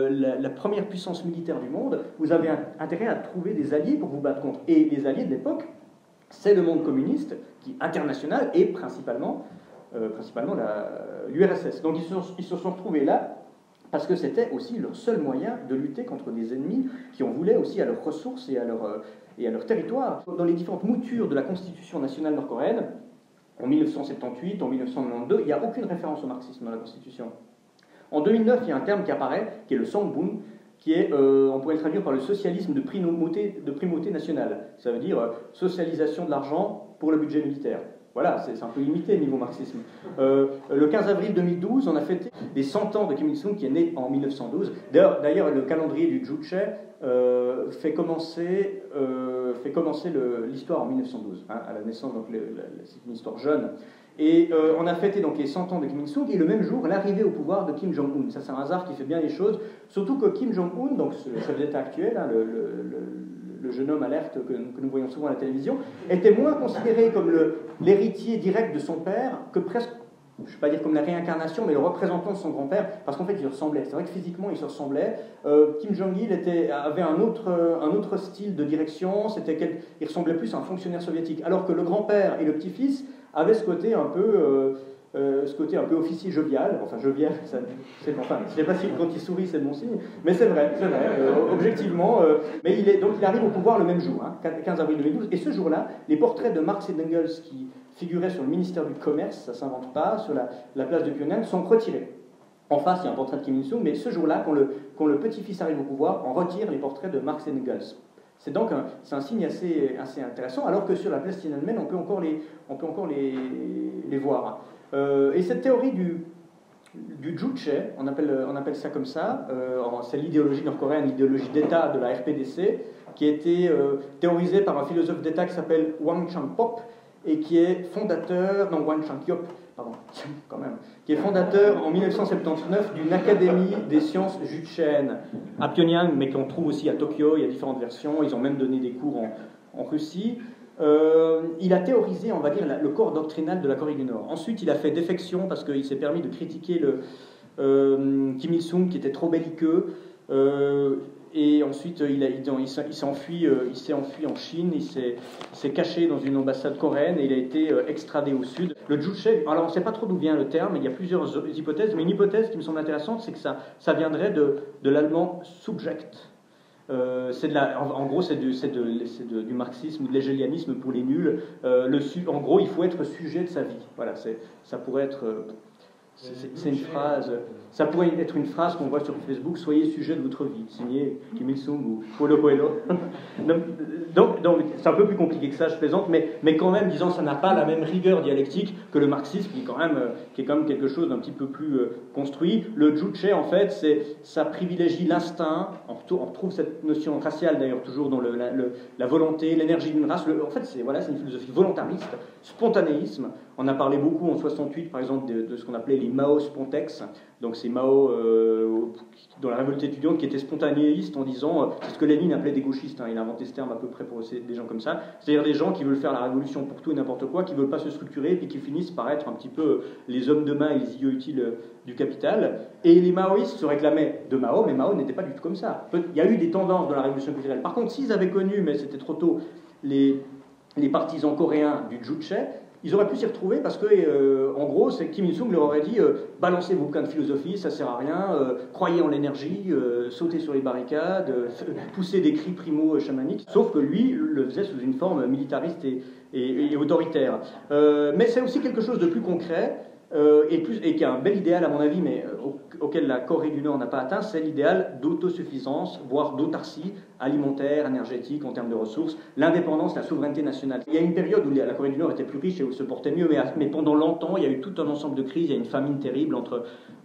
la première puissance militaire du monde, vous avez intérêt à trouver des alliés pour vous battre contre. Et les alliés de l'époque, c'est le monde communiste, international, et principalement l'URSS. Donc ils se sont retrouvés là, parce que c'était aussi leur seul moyen de lutter contre des ennemis qui en voulaient aussi à leurs ressources et à leur territoire. Dans les différentes moutures de la Constitution nationale nord-coréenne, en 1978, en 1992, il n'y a aucune référence au marxisme dans la Constitution. En 2009, il y a un terme qui apparaît, qui est le Songbun, qui est, on pourrait le traduire par le socialisme de primauté nationale. Ça veut dire socialisation de l'argent pour le budget militaire. Voilà, c'est un peu limité niveau marxisme. Le 15 avril 2012, on a fêté les 100 ans de Kim Il-sung, qui est né en 1912. D'ailleurs, le calendrier du Juche fait commencer l'histoire en 1912, hein, à la naissance, donc c'est une histoire jeune. Et on a fêté donc les 100 ans de Kim Il-sung, et le même jour, l'arrivée au pouvoir de Kim Jong-un. Ça, c'est un hasard qui fait bien les choses, surtout que Kim Jong-un, donc le chef d'État actuel, hein, le jeune homme alerte que nous voyons souvent à la télévision, était moins considéré comme l'héritier direct de son père que presque, je ne vais pas dire comme la réincarnation, mais le représentant de son grand-père, parce qu'en fait, il ressemblait. C'est vrai que physiquement, il se ressemblait. Kim Jong-il avait un autre style de direction, il ressemblait plus à un fonctionnaire soviétique, alors que le grand-père et le petit-fils avaient ce côté un peu officier jovial, enfin jovial, je ne sais pas si quand il sourit c'est bon signe, mais c'est vrai, objectivement, mais donc il arrive au pouvoir le même jour, hein, 15 avril 2012, et ce jour-là, les portraits de Marx et d'Engels qui figuraient sur le ministère du Commerce, ça ne s'invente pas, sur la place de Pyongyang, sont retirés. En face, il y a un portrait de Kim Il-sung, mais ce jour-là, quand le petit-fils arrive au pouvoir, on retire les portraits de Marx et d'Engels. C'est donc un signe assez intéressant, alors que sur la place Tiananmen, on peut encore les voir. Et cette théorie du Juche, on appelle ça comme ça, c'est l'idéologie nord-coréenne, l'idéologie d'État de la RPDC, qui a été théorisée par un philosophe d'État qui s'appelle Wang Chang-pop, et qui est fondateur, non, Wang Changkyop, pardon, quand même, qui est fondateur en 1979 d'une académie des sciences Juchen à Pyongyang, mais qu'on trouve aussi à Tokyo. Il y a différentes versions, ils ont même donné des cours en Russie. Il a théorisé, on va dire, le corps doctrinal de la Corée du Nord. Ensuite, il a fait défection parce qu'il s'est permis de critiquer Kim Il-sung, qui était trop belliqueux. Et ensuite, il s'est enfui en Chine, il s'est caché dans une ambassade coréenne et il a été extradé au sud. Le Juche, alors on ne sait pas trop d'où vient le terme, il y a plusieurs hypothèses, mais une hypothèse qui me semble intéressante, c'est que ça viendrait de l'allemand subject. En gros, c'est du marxisme ou de l'hégélianisme pour les nuls. En gros, il faut être sujet de sa vie. Voilà, ça pourrait être... C'est une phrase, ça pourrait être une phrase qu'on voit sur Facebook, soyez sujet de votre vie, signé Kim Il-sung ou Paulo Coelho. Donc c'est un peu plus compliqué que ça, je plaisante, mais quand même, disons, ça n'a pas la même rigueur dialectique que le marxisme, qui est quand même quelque chose d'un petit peu plus construit. Le Juche, en fait, ça privilégie l'instinct, on retrouve cette notion raciale d'ailleurs toujours dans la volonté, l'énergie d'une race. En fait, c'est une philosophie volontariste, spontanéisme. On a parlé beaucoup en 68, par exemple, de ce qu'on appelait les Mao Spontex. Donc c'est Mao, dans la révolte étudiante, qui était spontanéiste en disant, c'est ce que Lénine appelait des gauchistes, il a inventé ce terme à peu près pour des gens comme ça, c'est-à-dire des gens qui veulent faire la révolution pour tout et n'importe quoi, qui ne veulent pas se structurer, et puis qui finissent par être un petit peu les hommes de main et les idiots utiles du capital. Et les maoïstes se réclamaient de Mao, mais Mao n'était pas du tout comme ça. Il y a eu des tendances dans la révolution culturelle. Par contre, s'ils avaient connu, mais c'était trop tôt, les partisans coréens du Juche, ils auraient pu s'y retrouver parce que, en gros, Kim Il-sung leur aurait dit balancez vos bouquins de philosophie, ça sert à rien, croyez en l'énergie, sautez sur les barricades, poussez des cris primo-chamaniques. Sauf que lui le faisait sous une forme militariste et autoritaire. Mais c'est aussi quelque chose de plus concret. Et qui a un bel idéal à mon avis, mais auquel la Corée du Nord n'a pas atteint, c'est l'idéal d'autosuffisance, voire d'autarcie alimentaire, énergétique, en termes de ressources, l'indépendance, la souveraineté nationale. Il y a une période où la Corée du Nord était plus riche et où se portait mieux, mais pendant longtemps, il y a eu tout un ensemble de crises. Il y a une famine terrible entre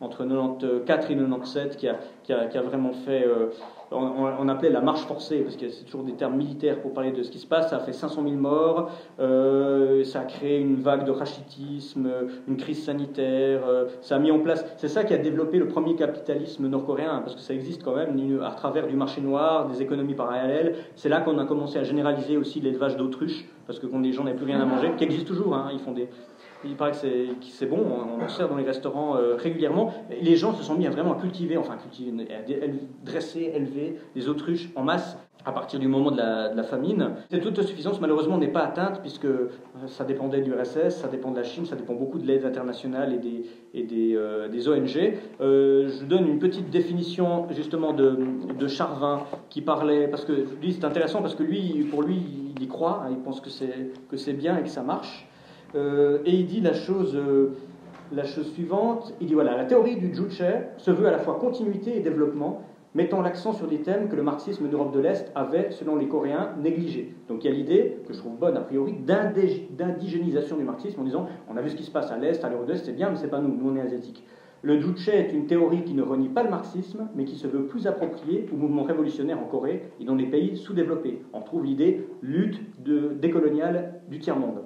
94 et 97 qui a vraiment fait... on appelait la marche forcée, parce que c'est toujours des termes militaires pour parler de ce qui se passe. Ça a fait 500 000 morts, ça a créé une vague de rachitisme, une crise sanitaire, ça a mis en place... C'est ça qui a développé le premier capitalisme nord-coréen, parce que ça existe quand même à travers du marché noir, des économies parallèles. C'est là qu'on a commencé à généraliser aussi l'élevage d'autruches, parce que quand les gens n'avaient plus rien à manger, qui existe toujours, il paraît que c'est bon, on en sert dans les restaurants régulièrement. Les gens se sont mis à vraiment cultiver, dresser, élever des autruches en masse à partir du moment de la famine. Cette autosuffisance, malheureusement, n'est pas atteinte, puisque ça dépendait du RSS, ça dépend de la Chine, ça dépend beaucoup de l'aide internationale et des ONG. Je donne une petite définition, justement, de Charvin, qui parlait, parce que lui, c'est intéressant, parce que pour lui, il y croit, il pense que c'est bien et que ça marche. Et il dit la chose suivante, il dit voilà, la théorie du Juche se veut à la fois continuité et développement, mettant l'accent sur des thèmes que le marxisme d'Europe de l'Est avait, selon les Coréens, négligés. Donc il y a l'idée, que je trouve bonne a priori, d'indigénisation du marxisme, en disant on a vu ce qui se passe à l'Est, à l'Europe de l'Est, c'est bien, mais c'est pas nous on est asiatiques. Le Juche est une théorie qui ne renie pas le marxisme, mais qui se veut plus appropriée au mouvement révolutionnaire en Corée et dans les pays sous-développés. On trouve l'idée lutte décoloniale du tiers-monde.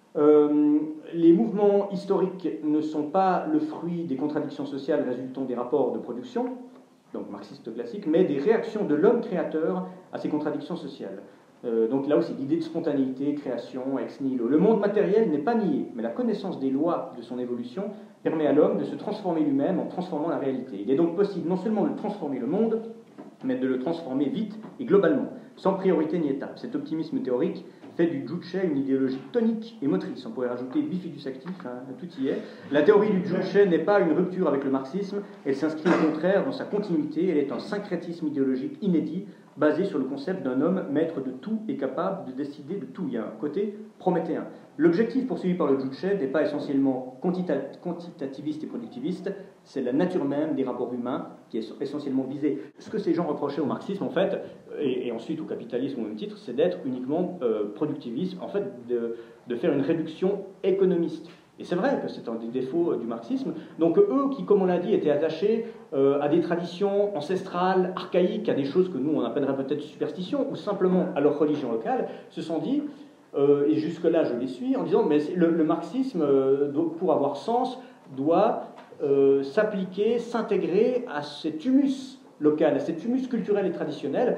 Les mouvements historiques ne sont pas le fruit des contradictions sociales résultant des rapports de production, donc marxiste classique, mais des réactions de l'homme créateur à ces contradictions sociales. Donc là aussi, l'idée de spontanéité, création, ex nihilo. Le monde matériel n'est pas nié, mais la connaissance des lois de son évolution permet à l'homme de se transformer lui-même en transformant la réalité. Il est donc possible non seulement de transformer le monde, mais de le transformer vite et globalement, sans priorité ni étape. Cet optimisme théorique fait du Juche une idéologie tonique et motrice. On pourrait rajouter bifidus actif, tout y est. La théorie du Juche n'est pas une rupture avec le marxisme, elle s'inscrit au contraire dans sa continuité, elle est un syncrétisme idéologique inédit, basé sur le concept d'un homme maître de tout et capable de décider de tout. Il y a un côté prométhéen. L'objectif poursuivi par le Juche n'est pas essentiellement quantitativiste et productiviste, c'est la nature même des rapports humains qui est essentiellement visée. Ce que ces gens reprochaient au marxisme, en fait, et ensuite au capitalisme au même titre, c'est d'être uniquement productiviste, en fait, de faire une réduction économiste. Et c'est vrai que c'est un des défauts du marxisme. Donc eux qui, comme on l'a dit, étaient attachés à des traditions ancestrales, archaïques, à des choses que nous on appellerait peut-être superstitions, ou simplement à leur religion locale, se sont dit, Et jusque-là, je les suis en disant, mais le marxisme, pour avoir sens, doit s'appliquer, s'intégrer à cet humus local, à cet humus culturel et traditionnel,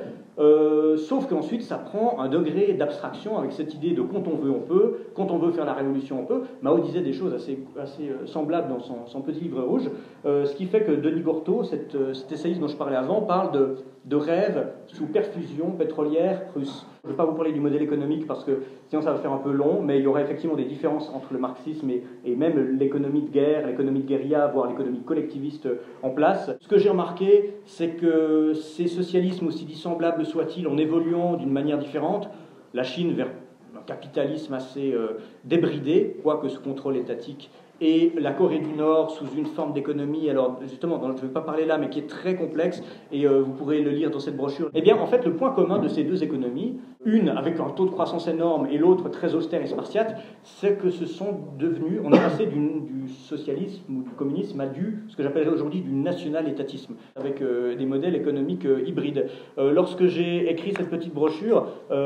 sauf qu'ensuite ça prend un degré d'abstraction avec cette idée de quand on veut on peut, quand on veut faire la révolution on peut. Mao disait des choses assez semblables dans son petit livre rouge, ce qui fait que Denis Gorteau, cet essayiste dont je parlais avant, parle de rêve sous perfusion pétrolière russe. Je ne vais pas vous parler du modèle économique parce que sinon ça va faire un peu long, mais il y aurait effectivement des différences entre le marxisme et même l'économie de guerre, l'économie de guérilla, voire l'économie collectiviste en place. Ce que j'ai remarqué, c'est que ces socialismes, aussi dissemblables soient-ils, en évoluant d'une manière différente, la Chine vers un capitalisme assez débridé, quoique sous contrôle étatique, et la Corée du Nord sous une forme d'économie, alors justement, dont je ne vais pas parler là, mais qui est très complexe, et vous pourrez le lire dans cette brochure. Eh bien, en fait, le point commun de ces deux économies, une avec un taux de croissance énorme et l'autre très austère et spartiate, c'est que ce sont devenus, on est passé du socialisme ou du communisme à ce que j'appellerais aujourd'hui du national-étatisme, avec des modèles économiques hybrides. Lorsque j'ai écrit cette petite brochure,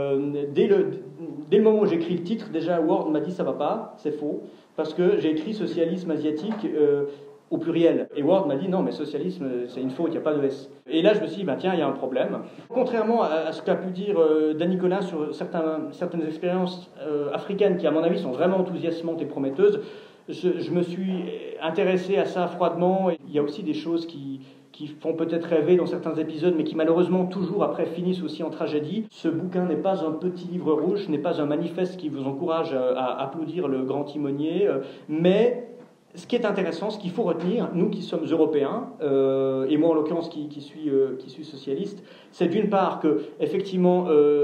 dès le moment où j'ai écrit le titre, déjà Ward m'a dit ça va pas, c'est faux, parce que j'ai écrit socialisme asiatique au pluriel. Et Ward m'a dit non, mais socialisme, c'est une faute, il n'y a pas de S. Et là, je me suis dit, ben, tiens, il y a un problème. Contrairement à ce qu'a pu dire Dan Nicolin sur certaines expériences africaines qui, à mon avis, sont vraiment enthousiasmantes et prometteuses, je me suis intéressé à ça froidement. Il y a aussi des choses qui font peut-être rêver dans certains épisodes, mais qui malheureusement toujours après finissent aussi en tragédie. Ce bouquin n'est pas un petit livre rouge, n'est pas un manifeste qui vous encourage à applaudir le grand timonier, mais ce qui est intéressant, ce qu'il faut retenir, nous qui sommes européens, et moi en l'occurrence qui suis socialiste, c'est d'une part que effectivement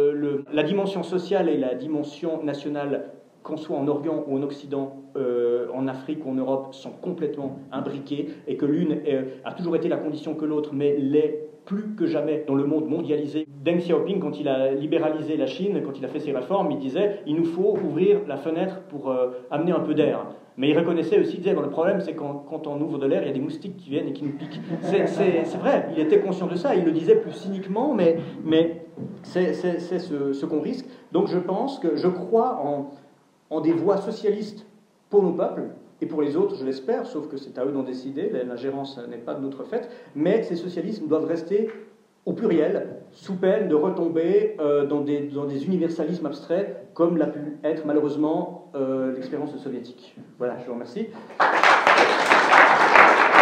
la dimension sociale et la dimension nationale, qu'on soit en Orient ou en Occident, en Afrique ou en Europe, sont complètement imbriquées et que l'une a toujours été la condition que l'autre, mais l'est plus que jamais dans le monde mondialisé. Deng Xiaoping, quand il a libéralisé la Chine, quand il a fait ses réformes, il disait « il nous faut ouvrir la fenêtre pour amener un peu d'air ». Mais il reconnaissait aussi, il disait bon, « le problème c'est quand on ouvre de l'air, il y a des moustiques qui viennent et qui nous piquent ». C'est vrai, il était conscient de ça, il le disait plus cyniquement, mais c'est ce qu'on risque. Donc je crois en des voies socialistes pour nos peuples, et pour les autres, je l'espère, sauf que c'est à eux d'en décider, l'ingérence n'est pas de notre fait, mais ces socialismes doivent rester au pluriel, sous peine de retomber dans des universalismes abstraits, comme l'a pu être malheureusement l'expérience soviétique. Voilà, je vous remercie.